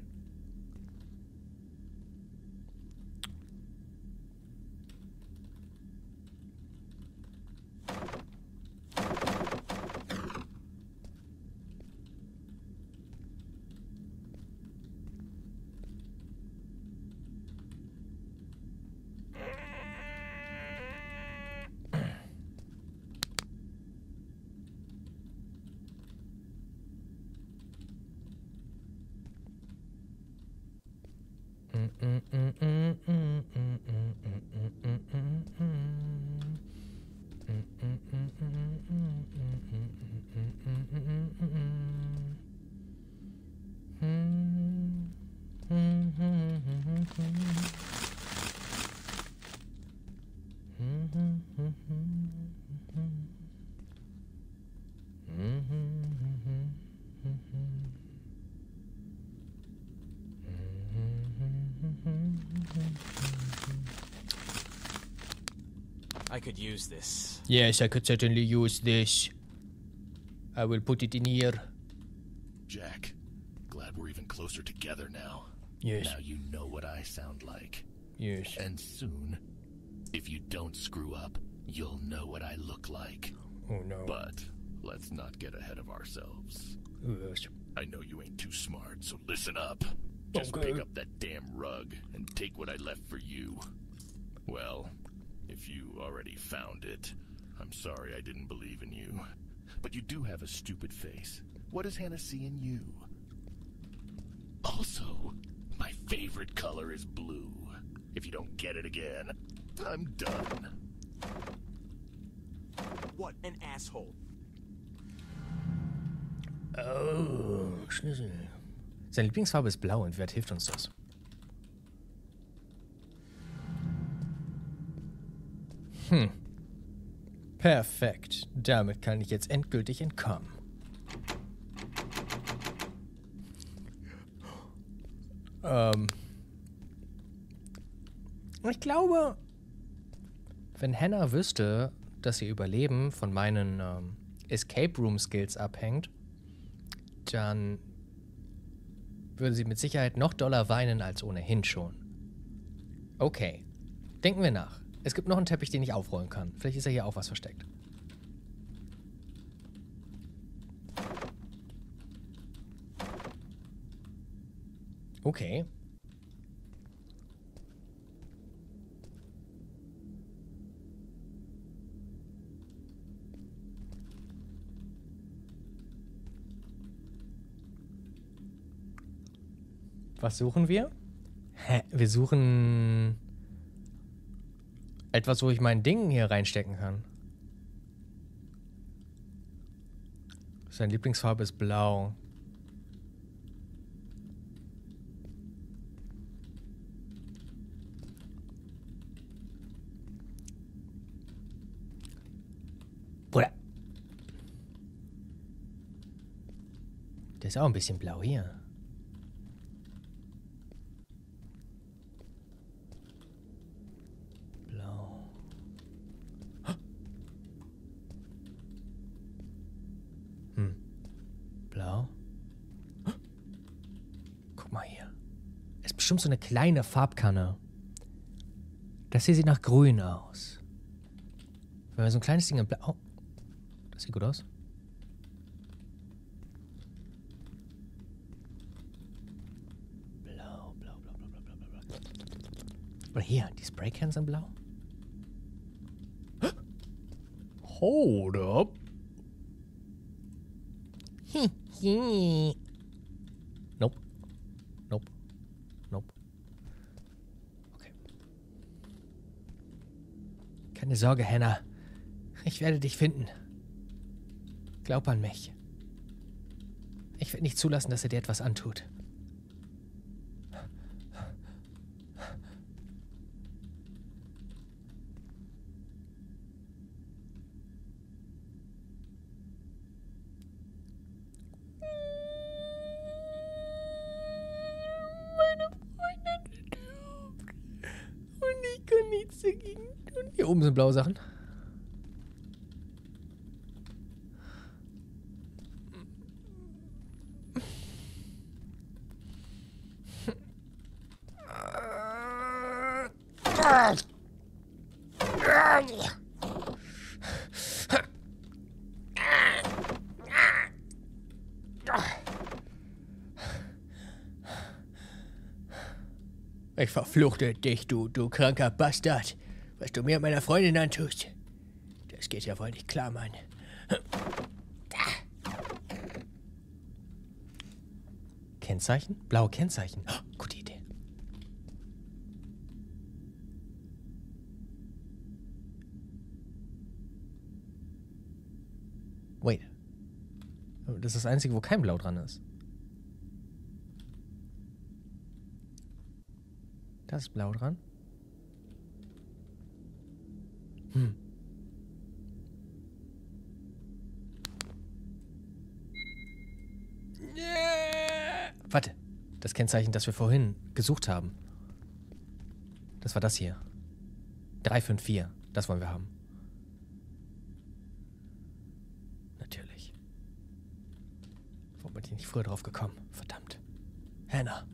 I could use this. Yes, I could certainly use this. I will put it in here. Jack, glad we're even closer together now. Yes. Now you know what I sound like. Yes. And soon, if you don't screw up, you'll know what I look like. Oh no. But let's not get ahead of ourselves. Yes. I know you ain't too smart, so listen up. Just Okay. pick up that damn rug and take what I left for you. Well, if you already found it, I'm sorry I didn't believe in you. But you do have a stupid face. What does Hannah see in you? Also, my favorite color is blue. If you don't get it again, I'm done. What an asshole. Oh, Schlüssel. Seine Lieblingsfarbe ist blau und wer hilft uns das? Hm. Perfekt. Damit kann ich jetzt endgültig entkommen. Ähm. Ich glaube, wenn Hannah wüsste, dass ihr Überleben von meinen ähm, Escape Room Skills abhängt, dann würde sie mit Sicherheit noch doller weinen als ohnehin schon. Okay. Denken wir nach. Es gibt noch einen Teppich, den ich aufrollen kann. Vielleicht ist ja hier auch was versteckt. Okay. Was suchen wir? Hä? Wir suchen etwas, wo ich mein Ding hier reinstecken kann. Seine Lieblingsfarbe ist blau. Bruder. Der ist auch ein bisschen blau hier. Bestimmt so eine kleine Farbkanne. Das hier sieht nach grün aus. Wenn wir so ein kleines Ding im Blau... Oh, das sieht gut aus. Blau, blau, blau, blau, blau, blau, blau. Oder hier, die Spraycans sind blau. Hold up. Nope. Nope. Nope. Okay. Keine Sorge, Hannah. Ich werde dich finden. Glaub an mich. Ich werde nicht zulassen, dass er dir etwas antut. Meine Freundin stirbt. Und ich kann nichts dagegen tun. Hier oben sind blaue Sachen. Ich verfluchte dich, du, du kranker Bastard. Was du mir und meiner Freundin antust. Das geht ja wohl nicht klar, Mann. Kennzeichen? Blaue Kennzeichen. Oh, gute Idee. Wait. Das ist das Einzige, wo kein Blau dran ist. Da ist Blau dran. Hm. Yeah. Warte. Das Kennzeichen, das wir vorhin gesucht haben. Das war das hier. drei fünf vier. Das wollen wir haben. Natürlich. Warum bin ich nicht früher drauf gekommen? Verdammt. Hannah.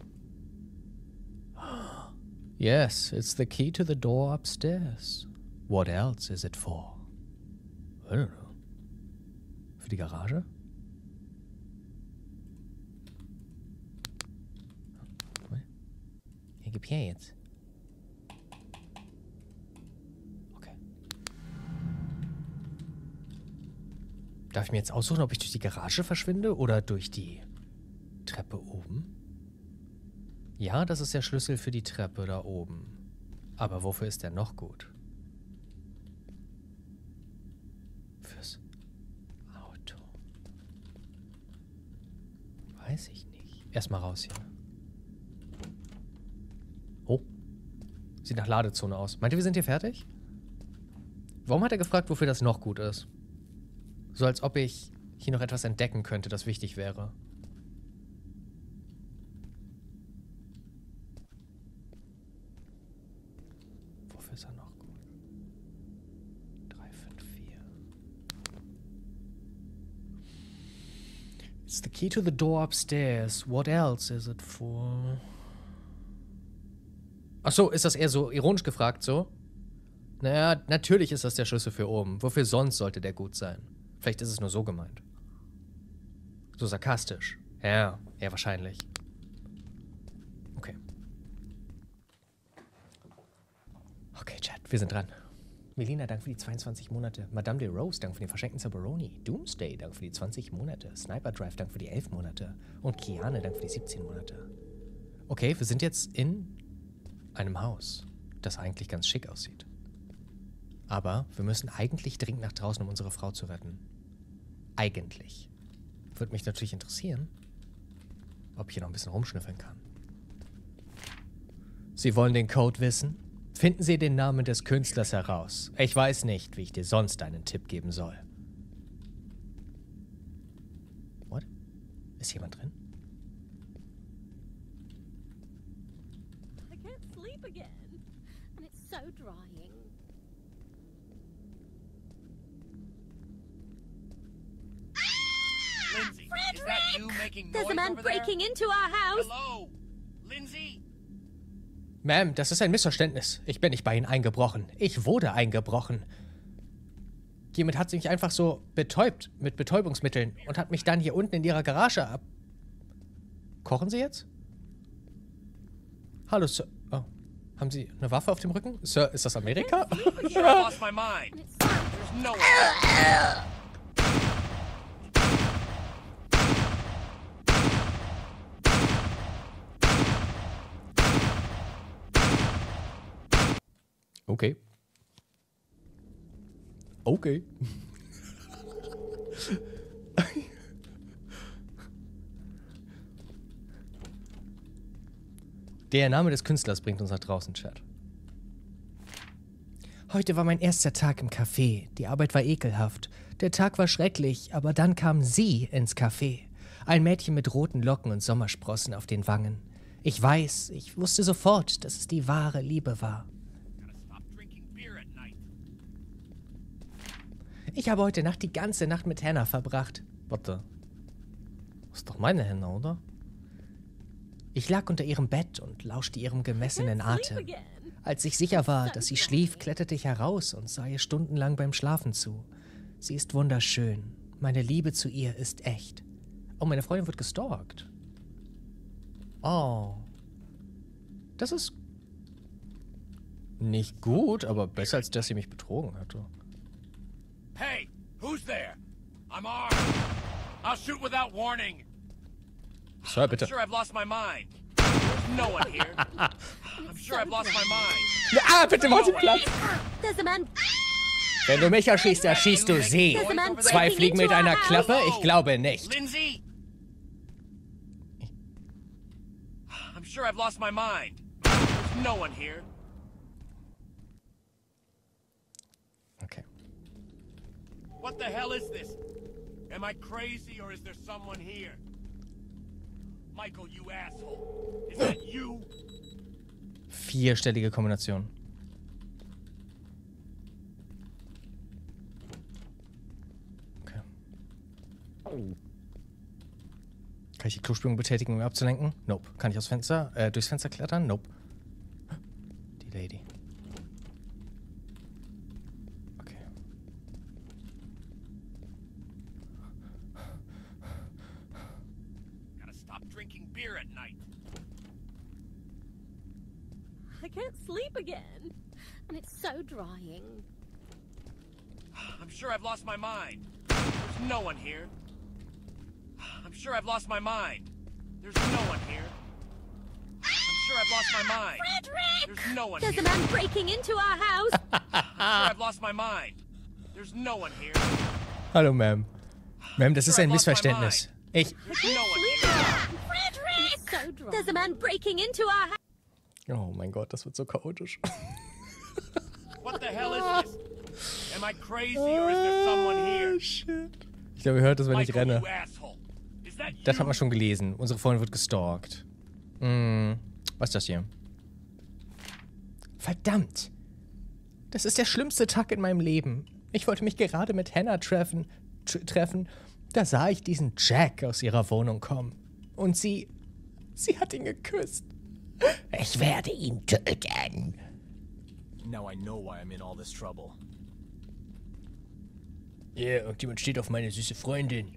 Yes, it's the key to the door upstairs. What else is it for? I don't know. Für die Garage? Hier, gib her jetzt. Okay. Darf ich mir jetzt aussuchen, ob ich durch die Garage verschwinde oder durch die Treppe oben? Ja, das ist der Schlüssel für die Treppe da oben. Aber wofür ist der noch gut? Fürs Auto. Weiß ich nicht. Erstmal raus hier. Oh. Sieht nach Ladezone aus. Meint ihr, wir sind hier fertig? Warum hat er gefragt, wofür das noch gut ist? So als ob ich hier noch etwas entdecken könnte, das wichtig wäre. Ist er noch gut? drei fünf vier. It's the key to the door upstairs. What else is it for? Ach so, ist das eher so ironisch gefragt so? Naja, natürlich ist das der Schlüssel für oben. Wofür sonst sollte der gut sein? Vielleicht ist es nur so gemeint. So sarkastisch. Ja, ja, wahrscheinlich. Okay. Okay, Chat, wir sind dran. Melina, danke für die zweiundzwanzig Monate. Madame de Rose, danke für den verschenkten Zabaroni. Doomsday, danke für die zwanzig Monate. Sniper Drive, danke für die elf Monate. Und Kiane, danke für die siebzehn Monate. Okay, wir sind jetzt in einem Haus, das eigentlich ganz schick aussieht. Aber wir müssen eigentlich dringend nach draußen, um unsere Frau zu retten. Eigentlich. Würde mich natürlich interessieren, ob ich hier noch ein bisschen rumschnüffeln kann. Sie wollen den Code wissen? Finden Sie den Namen des Künstlers heraus. Ich weiß nicht, wie ich dir sonst einen Tipp geben soll. What? Ist jemand drin? I can't sleep again. And it's so drying. Lindsay, is that you making There's noise a man over there? breaking into our house. Hello? Lindsay? Ma'am, das ist ein Missverständnis. Ich bin nicht bei Ihnen eingebrochen. Ich wurde eingebrochen. Jemand hat sich einfach so betäubt mit Betäubungsmitteln und hat mich dann hier unten in Ihrer Garage ab... Kochen Sie jetzt? Hallo, Sir. Oh. Haben Sie eine Waffe auf dem Rücken? Sir, ist das Amerika? Sure, I lost my mind. There's no way. Okay. Okay. Der Name des Künstlers bringt uns nach draußen, Chat. Heute war mein erster Tag im Café. Die Arbeit war ekelhaft. Der Tag war schrecklich, aber dann kam sie ins Café. Ein Mädchen mit roten Locken und Sommersprossen auf den Wangen. Ich weiß, ich wusste sofort, dass es die wahre Liebe war. Ich habe heute Nacht die ganze Nacht mit Hannah verbracht. Warte. Das ist doch meine Hannah, oder? Ich lag unter ihrem Bett und lauschte ihrem gemessenen Atem. Als ich sicher war, dass sie schlief, kletterte ich heraus und sah ihr stundenlang beim Schlafen zu. Sie ist wunderschön. Meine Liebe zu ihr ist echt. Oh, meine Freundin wird gestalkt. Oh. Das ist nicht gut, aber besser, als dass sie mich betrogen hatte. Hey, who's there? I'm armed. I'll shoot without warning. Sir, bitte. I'm sure I've lost my mind. There's no one here. I'm sure I've lost my mind. Ah, bitte mach sie Platz. There's a man. Wenn du mich erschießt, erschießt du sie. Zwei Fliegen mit einer Klappe? Ich glaube nicht. Lindsay. I'm sure I've lost my mind. There's no one here. Okay. What the hell is this? Am I crazy or is there someone here? Michael, you asshole. Is that you? Vierstellige Kombination. Okay. Kann ich die Klospülung betätigen, um abzulenken? Nope. Kann ich aufs Fenster, äh, durchs Fenster klettern? Nope. Die Lady. Okay. Gotta stop drinking beer at night. I can't sleep again. And it's so drying. I'm sure I've lost my mind. There's no one here. I'm sure I've lost my mind. There's no one here. I'm sure I've lost my mind. Frederick! There's no one There's here. a man breaking into our house. I'm sure I've lost my mind. There's no one here. Hallo, Ma'am. Ma'am, das ist ein Missverständnis. Ich... There's no one here. Frederick! So dry. There's a man breaking into our house. Oh mein Gott, das wird so chaotisch. What the hell is this? Am I crazy or is there someone here? Shit. Ich glaube, ihr hört das, wenn ich Michael, renne. you asshole. Is that Das you? haben wir schon gelesen. Unsere Freundin wird gestalkt. Hm, was ist das hier? Verdammt! Das ist der schlimmste Tag in meinem Leben. Ich wollte mich gerade mit Hannah treffen. Tr treffen. Da sah ich diesen Jack aus ihrer Wohnung kommen. Und sie... Sie hat ihn geküsst. Ich werde ihn töten. Now I know why I'm in all this trouble. Ja, yeah, irgendjemand steht auf meine süße Freundin.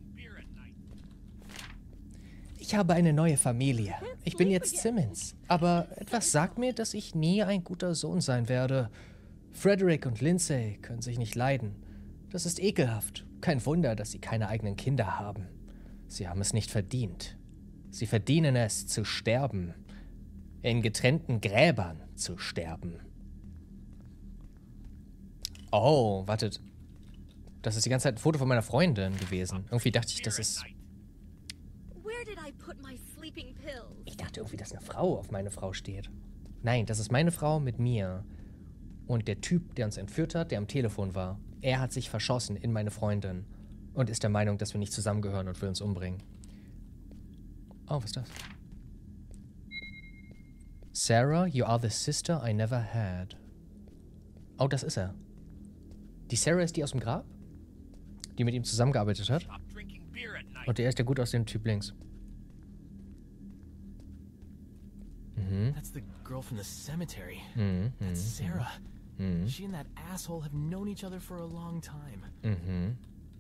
Ich habe eine neue Familie. Ich bin jetzt Simmons. Aber etwas sagt mir, dass ich nie ein guter Sohn sein werde. Frederick und Lindsay können sich nicht leiden. Das ist ekelhaft. Kein Wunder, dass sie keine eigenen Kinder haben. Sie haben es nicht verdient. Sie verdienen es, zu sterben. In getrennten Gräbern zu sterben. Oh, wartet. Das ist die ganze Zeit ein Foto von meiner Freundin gewesen. Irgendwie dachte ich, das ist... Where did I put my sleeping pills? Ich dachte irgendwie, dass eine Frau auf meine Frau steht. Nein, das ist meine Frau mit mir. Und der Typ, der uns entführt hat, der am Telefon war, er hat sich verschossen in meine Freundin. Und ist der Meinung, dass wir nicht zusammengehören und will uns umbringen. Oh, was ist das? Sarah, you are the sister I never had. Oh, das ist er. Die Sarah ist die aus dem Grab? Die mit ihm zusammengearbeitet hat? Stop drinking beer at night. Und der ist der gut aussehende Typ links. Mhm. That's the girl from the cemetery. Mhm. That's Mhm. Sarah. Mhm. She and that asshole have known each other for a long time. Mhm.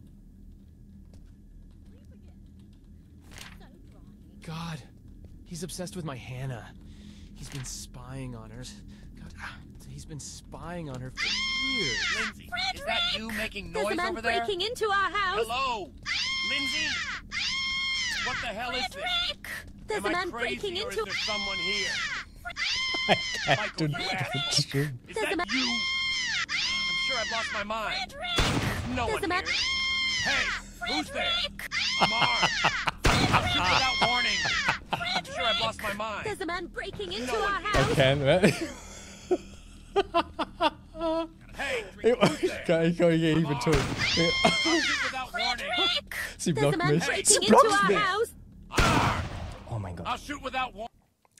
God, he's obsessed with my Hannah. He's been spying on her. God, ah, he's been spying on her for years. Lindsay, is that you making There's noise a man over there? breaking into our house. Hello? Lindsay? What the hell is this? There's Am a I man crazy breaking or is into... there someone here? Du, Michael, you asshole. Is There's a that man- you? I'm sure I've lost my mind. No There's one a man- here. Hey, who's there? I'm armed. I'll shoot without warning. I'm sure I've I've lost my mind. There's a man breaking into our house. Okay, ne? Hey, Ich kann, ich kann hier nicht betonen. without warning. Sie There's a blockt man mich. breaking Sie into blockt our mich. house. Oh mein Gott. I'll shoot without warning.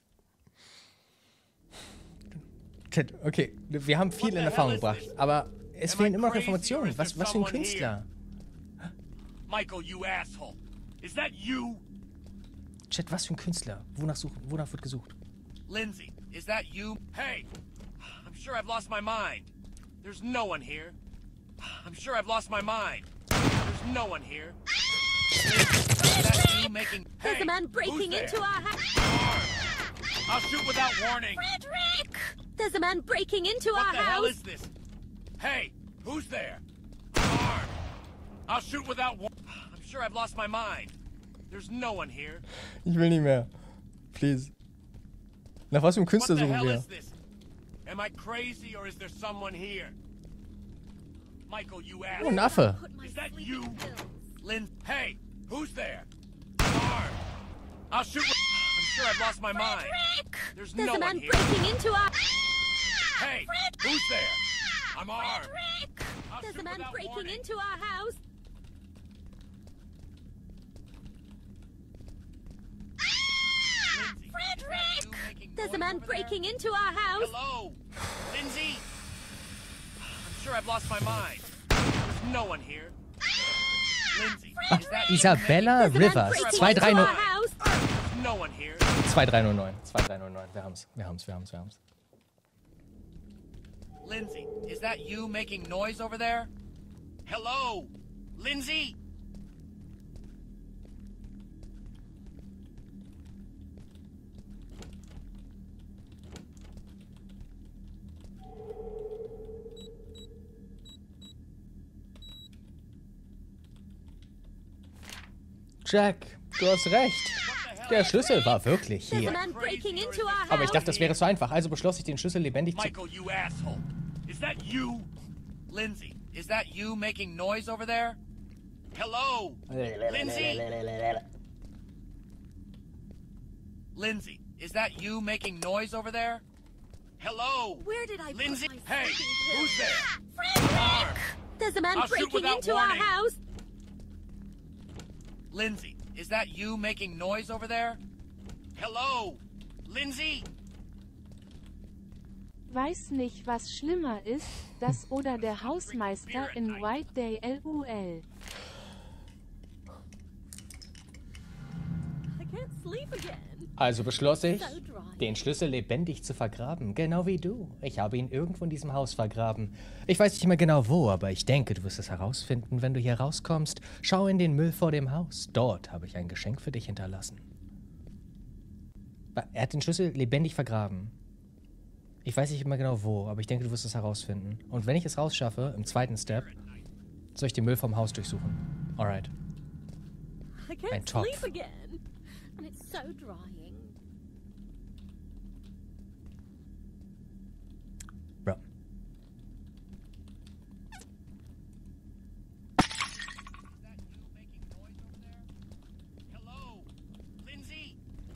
Chat, okay, wir haben viel in Erfahrung gebracht, aber es fehlen immer noch Informationen. Was, was für ein Künstler? Michael, you asshole. Is that you? Chat, was für ein Künstler? Wonach, suchen, wonach wird gesucht? Lindsay, is that you? Hey, I'm sure I've lost my mind. There's no one here. I'm sure I've lost my mind. There's no one here. Lindsay, is that you making... There's Hey, a man breaking who's into there? our house. Armed. I'll shoot without warning. Frederick! There's a man breaking into What our the hell house. is this? Hey, who's there? Armed. I'll shoot without warning. I'm sure I've lost my mind. There's no one here. Ich will nicht mehr. Please. Nach was für einem What Künstler the suchen hell wir? is this? Am I crazy or is there someone here? Michael, you Oh, ein asshole. Affe. Put my Is that sleeping you? pills. Lynn, hey, who's there? Armed. I'll shoot. with- I'm sure I've lost my mind. Frederick! There's There's no a one man here. breaking into our... Hey, who's there? I'm armed. Frederick! I'll There's a shoot man without breaking warning. into our house. Lindsay, Frederick! is that you making There's a noise man over breaking there? into our house. Hello, Lindsay. I'm sure I've lost my mind. There's no one here. Lindsay, is that you Isabella There's a man Rivers. breaking zwei drei into null our house. making- No one here. zwei drei null neun. zwei drei null neun. Wir haben's. Wir haben's. Wir haben's. Wir haben's. Lindsay, is that you making noise over there? Hello, Lindsay. Jack, du hast recht. Der Schlüssel war wirklich There's a hier. man breaking into our house. Aber ich dachte, das wäre zu einfach. Also beschloss ich, den Schlüssel lebendig zu... Michael, you asshole. Is that you? Lindsay, is that you making noise over there? Hello, Lindsay. Lindsay, is that you making noise over there? Hello, Where did I Lindsay. put my Hey, sleeping pills? who's there? Frederick! There's a man I'll shoot breaking without into warning. our house. Lindsay, is that you making noise over there? Hello, Lindsay. Weiß nicht, was schlimmer ist, das oder der Hausmeister in White Day L U L. I can't sleep again. Also beschloss ich, So dry. den Schlüssel lebendig zu vergraben. Genau wie du. Ich habe ihn irgendwo in diesem Haus vergraben. Ich weiß nicht mehr genau wo, aber ich denke, du wirst es herausfinden, wenn du hier rauskommst. Schau in den Müll vor dem Haus. Dort habe ich ein Geschenk für dich hinterlassen. Er hat den Schlüssel lebendig vergraben. Ich weiß nicht mehr genau wo, aber ich denke, du wirst es herausfinden. Und wenn ich es rausschaffe, im zweiten Step, soll ich den Müll vom Haus durchsuchen. Alright. I can't Ein Topf. sleep again. And it's so drying. Bro. Hello, Lindsay.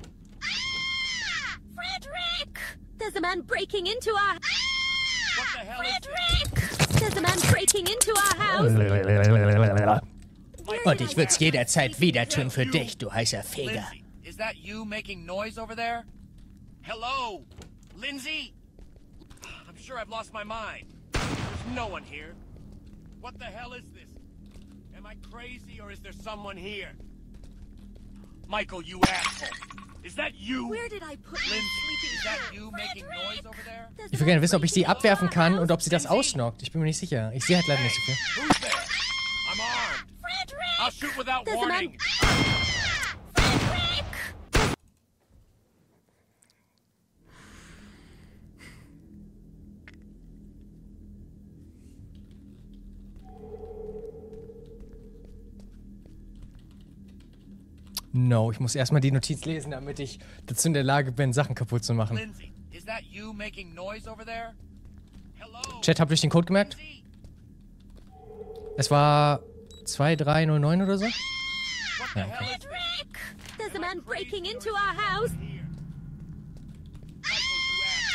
Frederick! There's a man breaking into our... What the hell is this? Frederick! There's a man breaking into our house. Und ich würde es jederzeit wieder tun für dich, du heißer Feger. Lindsay, is that you making noise over there? Hello, Lindsay. I'm sure I've lost my mind. There's no one here. What the hell is this? Am I crazy or is there someone here? Michael, you asshole. Is that you? Where did I put my Lindsay, sleeping is that pills? you making noise over there? There's Ich a würde gerne man wissen, ob ich sie breaking into abwerfen our kann house. und ob sie das ausnockt. Ich bin mir nicht sicher. Ich sehe halt leider nicht so viel. Who's there? I'm armed. Frederick! I'll shoot without There's a man- warning. Frederick! No, ich muss erstmal die Notiz lesen, damit ich dazu in der Lage bin, Sachen kaputt zu machen. Lindsay, is that you making noise over there? Hello. Chat, habt ihr euch den Code gemerkt? Lindsay. Es war zwei drei null neun oder so? What the Ja, hell okay. is this? There's a Am I man crazy breaking or into is our there house. someone here?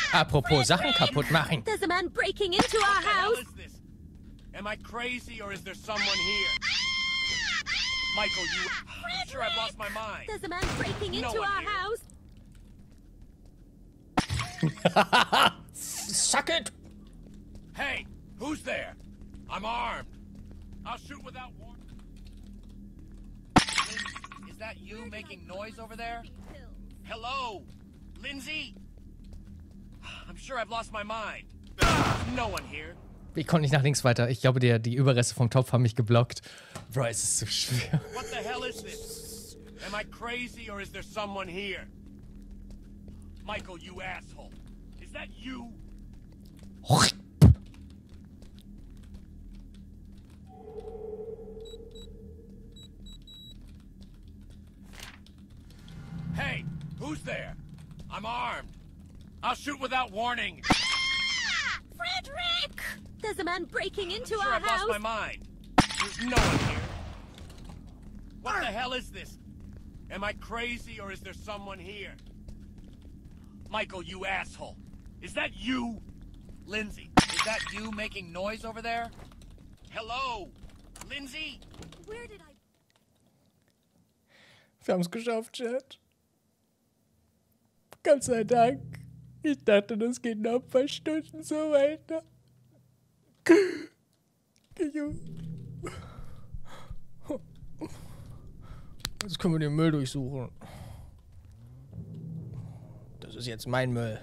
Apropos Sachen kaputt machen. There's a man breaking into our house. Am I crazy or is there someone here? Michael, you... I'm sure I've lost my mind. There's a man breaking into No one our here. house. Suck it! Hey, who's there? I'm armed. I'll shoot without warning. Lindsay, is that you making noise over there? Hello? Lindsay? I'm sure I've lost my mind. No one here. Ich konnte nicht nach links weiter. Ich glaube, die, die Überreste vom Topf haben mich geblockt. Bro, es ist so schwer. What the hell is this? Am I crazy or is there someone here? Michael, you asshole. Is that you? Hey, who's there? I'm armed. I'll shoot without warning. Frederick! There's a man breaking into I'm sure our I've house. lost my mind. There's no one here. What the hell is this? Am I crazy or is there someone here? Michael, you asshole. Is that you? Lindsay, is that you making noise over there? Hello? Lindsay? Where did I... Wir haben es geschafft, Chat. Gott sei Dank. Ich dachte, das geht noch ein paar Stunden so weiter. Jetzt können wir den Müll durchsuchen. Das ist jetzt mein Müll.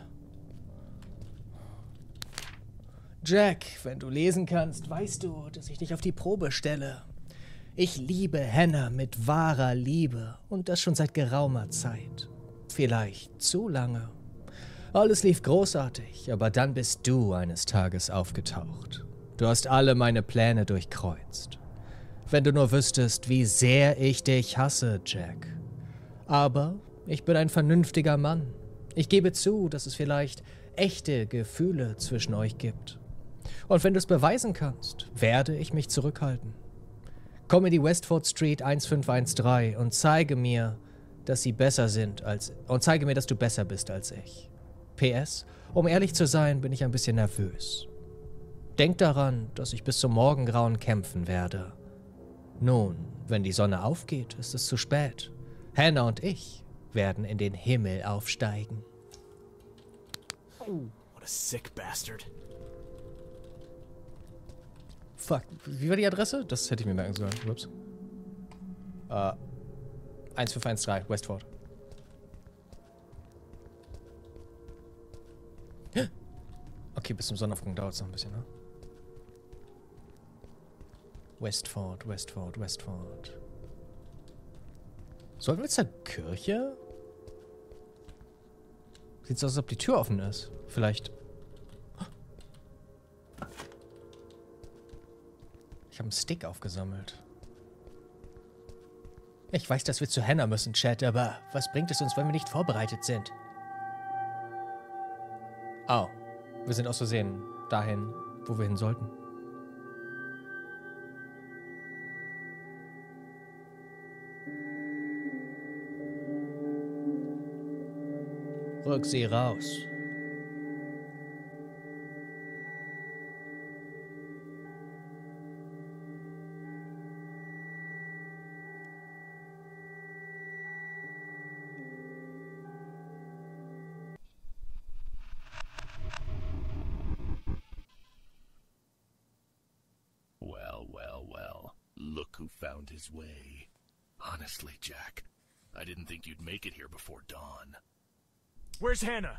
Jack, wenn du lesen kannst, weißt du, dass ich dich auf die Probe stelle. Ich liebe Hannah mit wahrer Liebe und das schon seit geraumer Zeit. Vielleicht zu lange. Alles lief großartig, aber dann bist du eines Tages aufgetaucht. Du hast alle meine Pläne durchkreuzt. Wenn du nur wüsstest, wie sehr ich dich hasse, Jack. Aber ich bin ein vernünftiger Mann. Ich gebe zu, dass es vielleicht echte Gefühle zwischen euch gibt. Und wenn du es beweisen kannst, werde ich mich zurückhalten. Komm in die Westford Street fünf fünf eins drei und zeige mir, dass sie besser sind als... und zeige mir, dass du besser bist als ich. P S, um ehrlich zu sein, bin ich ein bisschen nervös. Denk daran, dass ich bis zum Morgengrauen kämpfen werde. Nun, wenn die Sonne aufgeht, ist es zu spät. Hannah und ich werden in den Himmel aufsteigen. What a sick bastard. Fuck, wie war die Adresse? Das hätte ich mir merken sollen. Ups. Uh, fünf fünf eins drei, Westford. Okay, bis zum Sonnenaufgang dauert es noch ein bisschen, ne? Westford, Westford, Westford. Sollten wir zur Kirche? Sieht so aus, als ob die Tür offen ist. Vielleicht. Ich habe einen Stick aufgesammelt. Ich weiß, dass wir zu Hannah müssen, Chat, aber was bringt es uns, wenn wir nicht vorbereitet sind? Oh. Wir sind aus Versehen dahin, wo wir hin sollten. Rück sie raus. Who found his way. Honestly, Jack, I didn't think you'd make it here before dawn. Where's Hannah?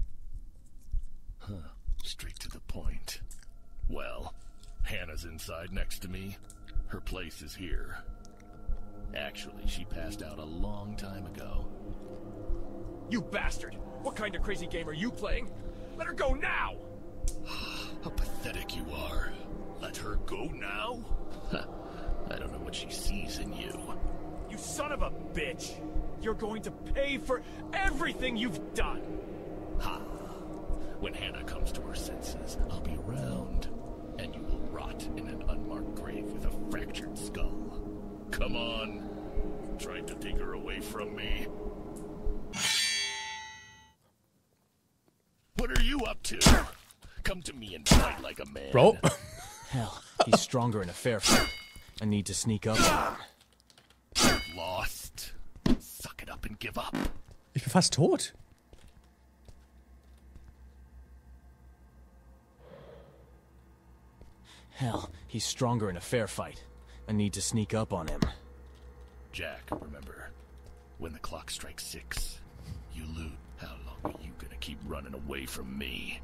Huh, straight to the point. Well, Hannah's inside next to me. Her place is here. Actually, she passed out a long time ago. You bastard! What kind of crazy game are you playing? Let her go now! How pathetic you are. Let her go now? I don't know what she sees in you. You son of a bitch! You're going to pay for everything you've done! Ha! When Hannah comes to her senses, I'll be around. And you will rot in an unmarked grave with a fractured skull. Come on! Tried to take her away from me. What are you like a man. Bro. Hell, he's stronger in a fair fight. I need to sneak up on him. Lost. Suck it up and give up. Ich bin fast tot. Hell, he's stronger in a fair fight. I need to sneak up on him. Jack, remember, when the clock strikes six, you lose. How long are you gonna keep running away from me?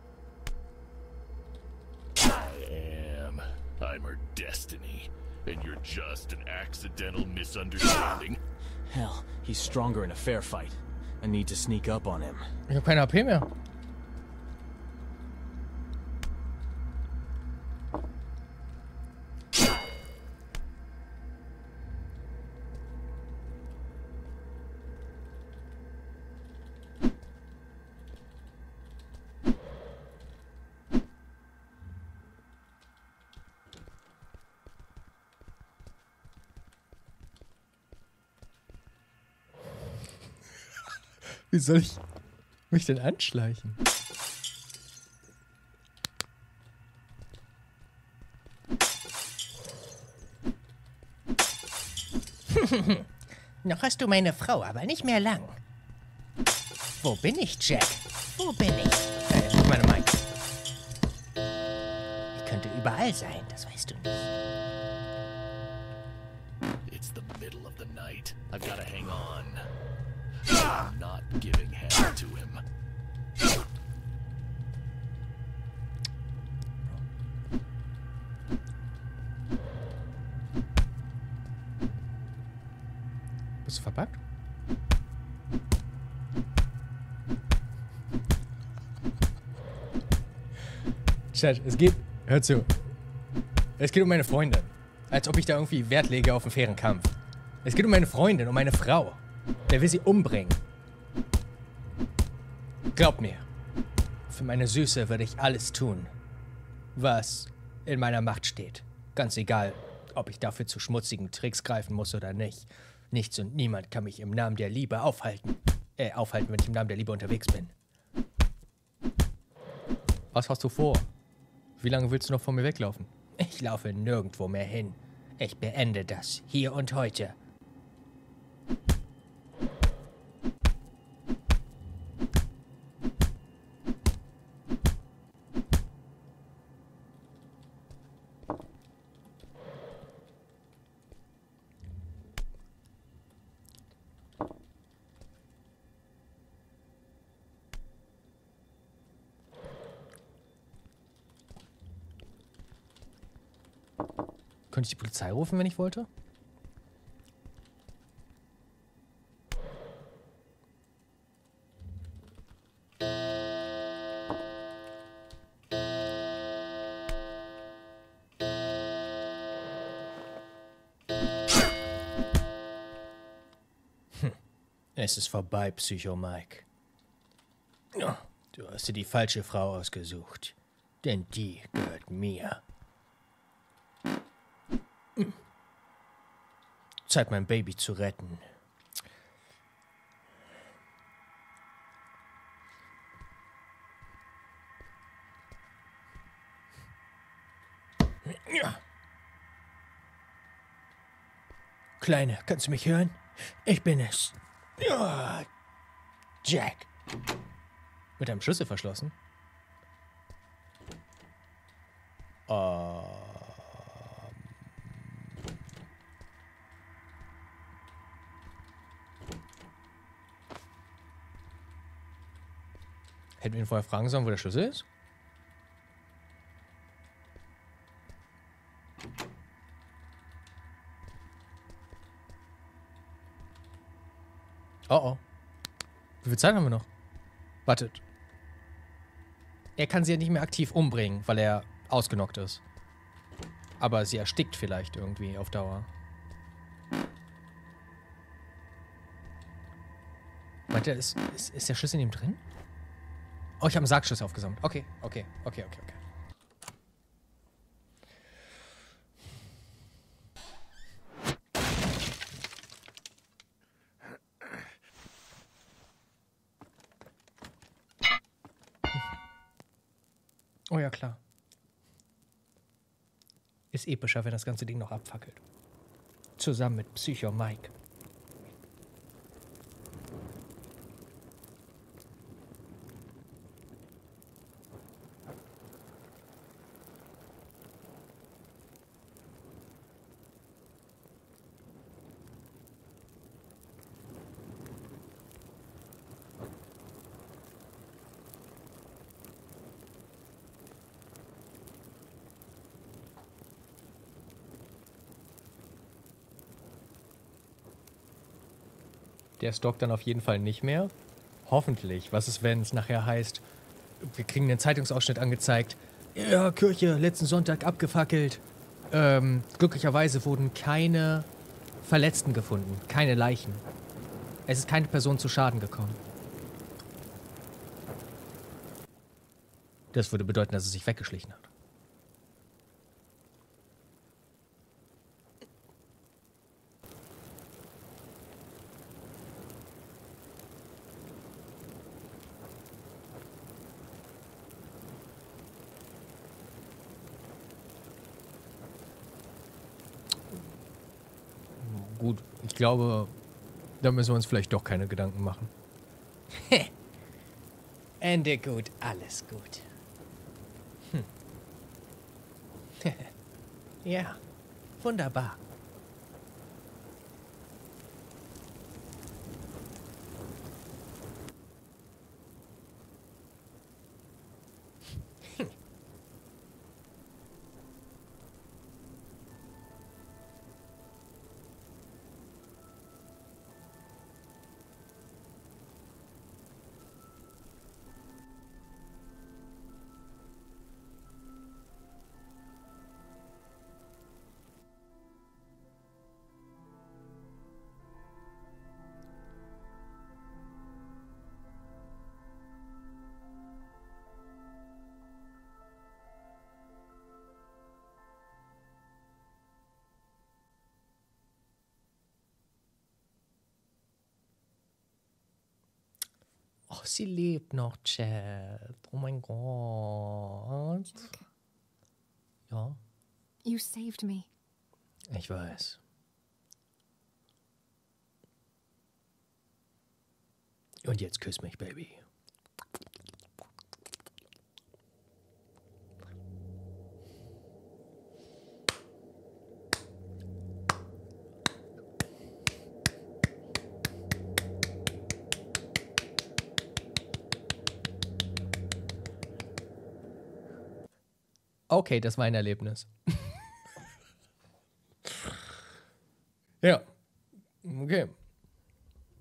I am. I'm her destiny. And you're just an accidental misunderstanding. Hell, he's stronger in a fair fight. I need to sneak up on him. Ich hab keine H P mehr. Wie soll ich mich denn anschleichen? Noch hast du meine Frau, aber nicht mehr lang. Wo bin ich, Jack? Wo bin ich? Äh, ich meine Mike. Ich könnte überall sein, das weißt du nicht. It's the middle of the night. I've gotta hang on. I'm not giving Hannah to him. Bist du verpackt? Chat, es geht. Hör zu. Es geht um meine Freundin. Als ob ich da irgendwie Wert lege auf einen fairen Kampf. Es geht um meine Freundin, um meine Frau. Der will sie umbringen. Glaub mir. Für meine Süße würde ich alles tun, was in meiner Macht steht. Ganz egal, ob ich dafür zu schmutzigen Tricks greifen muss oder nicht. Nichts und niemand kann mich im Namen der Liebe aufhalten. Äh, aufhalten, wenn ich im Namen der Liebe unterwegs bin. Was hast du vor? Wie lange willst du noch von mir weglaufen? Ich laufe nirgendwo mehr hin. Ich beende das hier und heute. Könnte ich die Polizei rufen, wenn ich wollte? Hm. Es ist vorbei, Psycho Mike. Du hast dir die falsche Frau ausgesucht. Denn die gehört mir. Zeit, mein Baby zu retten. Kleine, kannst du mich hören? Ich bin es. Jack. Mit einem Schlüssel verschlossen? Uh, Hätten wir ihn vorher fragen sollen, wo der Schlüssel ist? Oh oh. Wie viel Zeit haben wir noch? Wartet. Er kann sie ja nicht mehr aktiv umbringen, weil er ausgenockt ist. Aber sie erstickt vielleicht irgendwie auf Dauer. Meint er, ist, ist, ist der Schlüssel in ihm drin? Oh, ich habe einen Sargschlüssel aufgesammelt. Okay, okay, okay, okay, okay. Oh ja, klar. Ist epischer, wenn das ganze Ding noch abfackelt. Zusammen mit Psycho Mike. Der stalkt dann auf jeden Fall nicht mehr. Hoffentlich. Was ist, wenn es nachher heißt, wir kriegen einen Zeitungsausschnitt angezeigt. Ja, Kirche, letzten Sonntag abgefackelt. Ähm, glücklicherweise wurden keine Verletzten gefunden. Keine Leichen. Es ist keine Person zu Schaden gekommen. Das würde bedeuten, dass es sich weggeschlichen hat. Gut, ich glaube, da müssen wir uns vielleicht doch keine Gedanken machen. Ende gut, alles gut. Hm. Ja, wunderbar. Oh, sie lebt noch, Chat. Oh mein Gott. Jack, Ja, you saved me. ich weiß. Und jetzt küss mich, Baby. Okay, das war ein Erlebnis. Ja. Okay.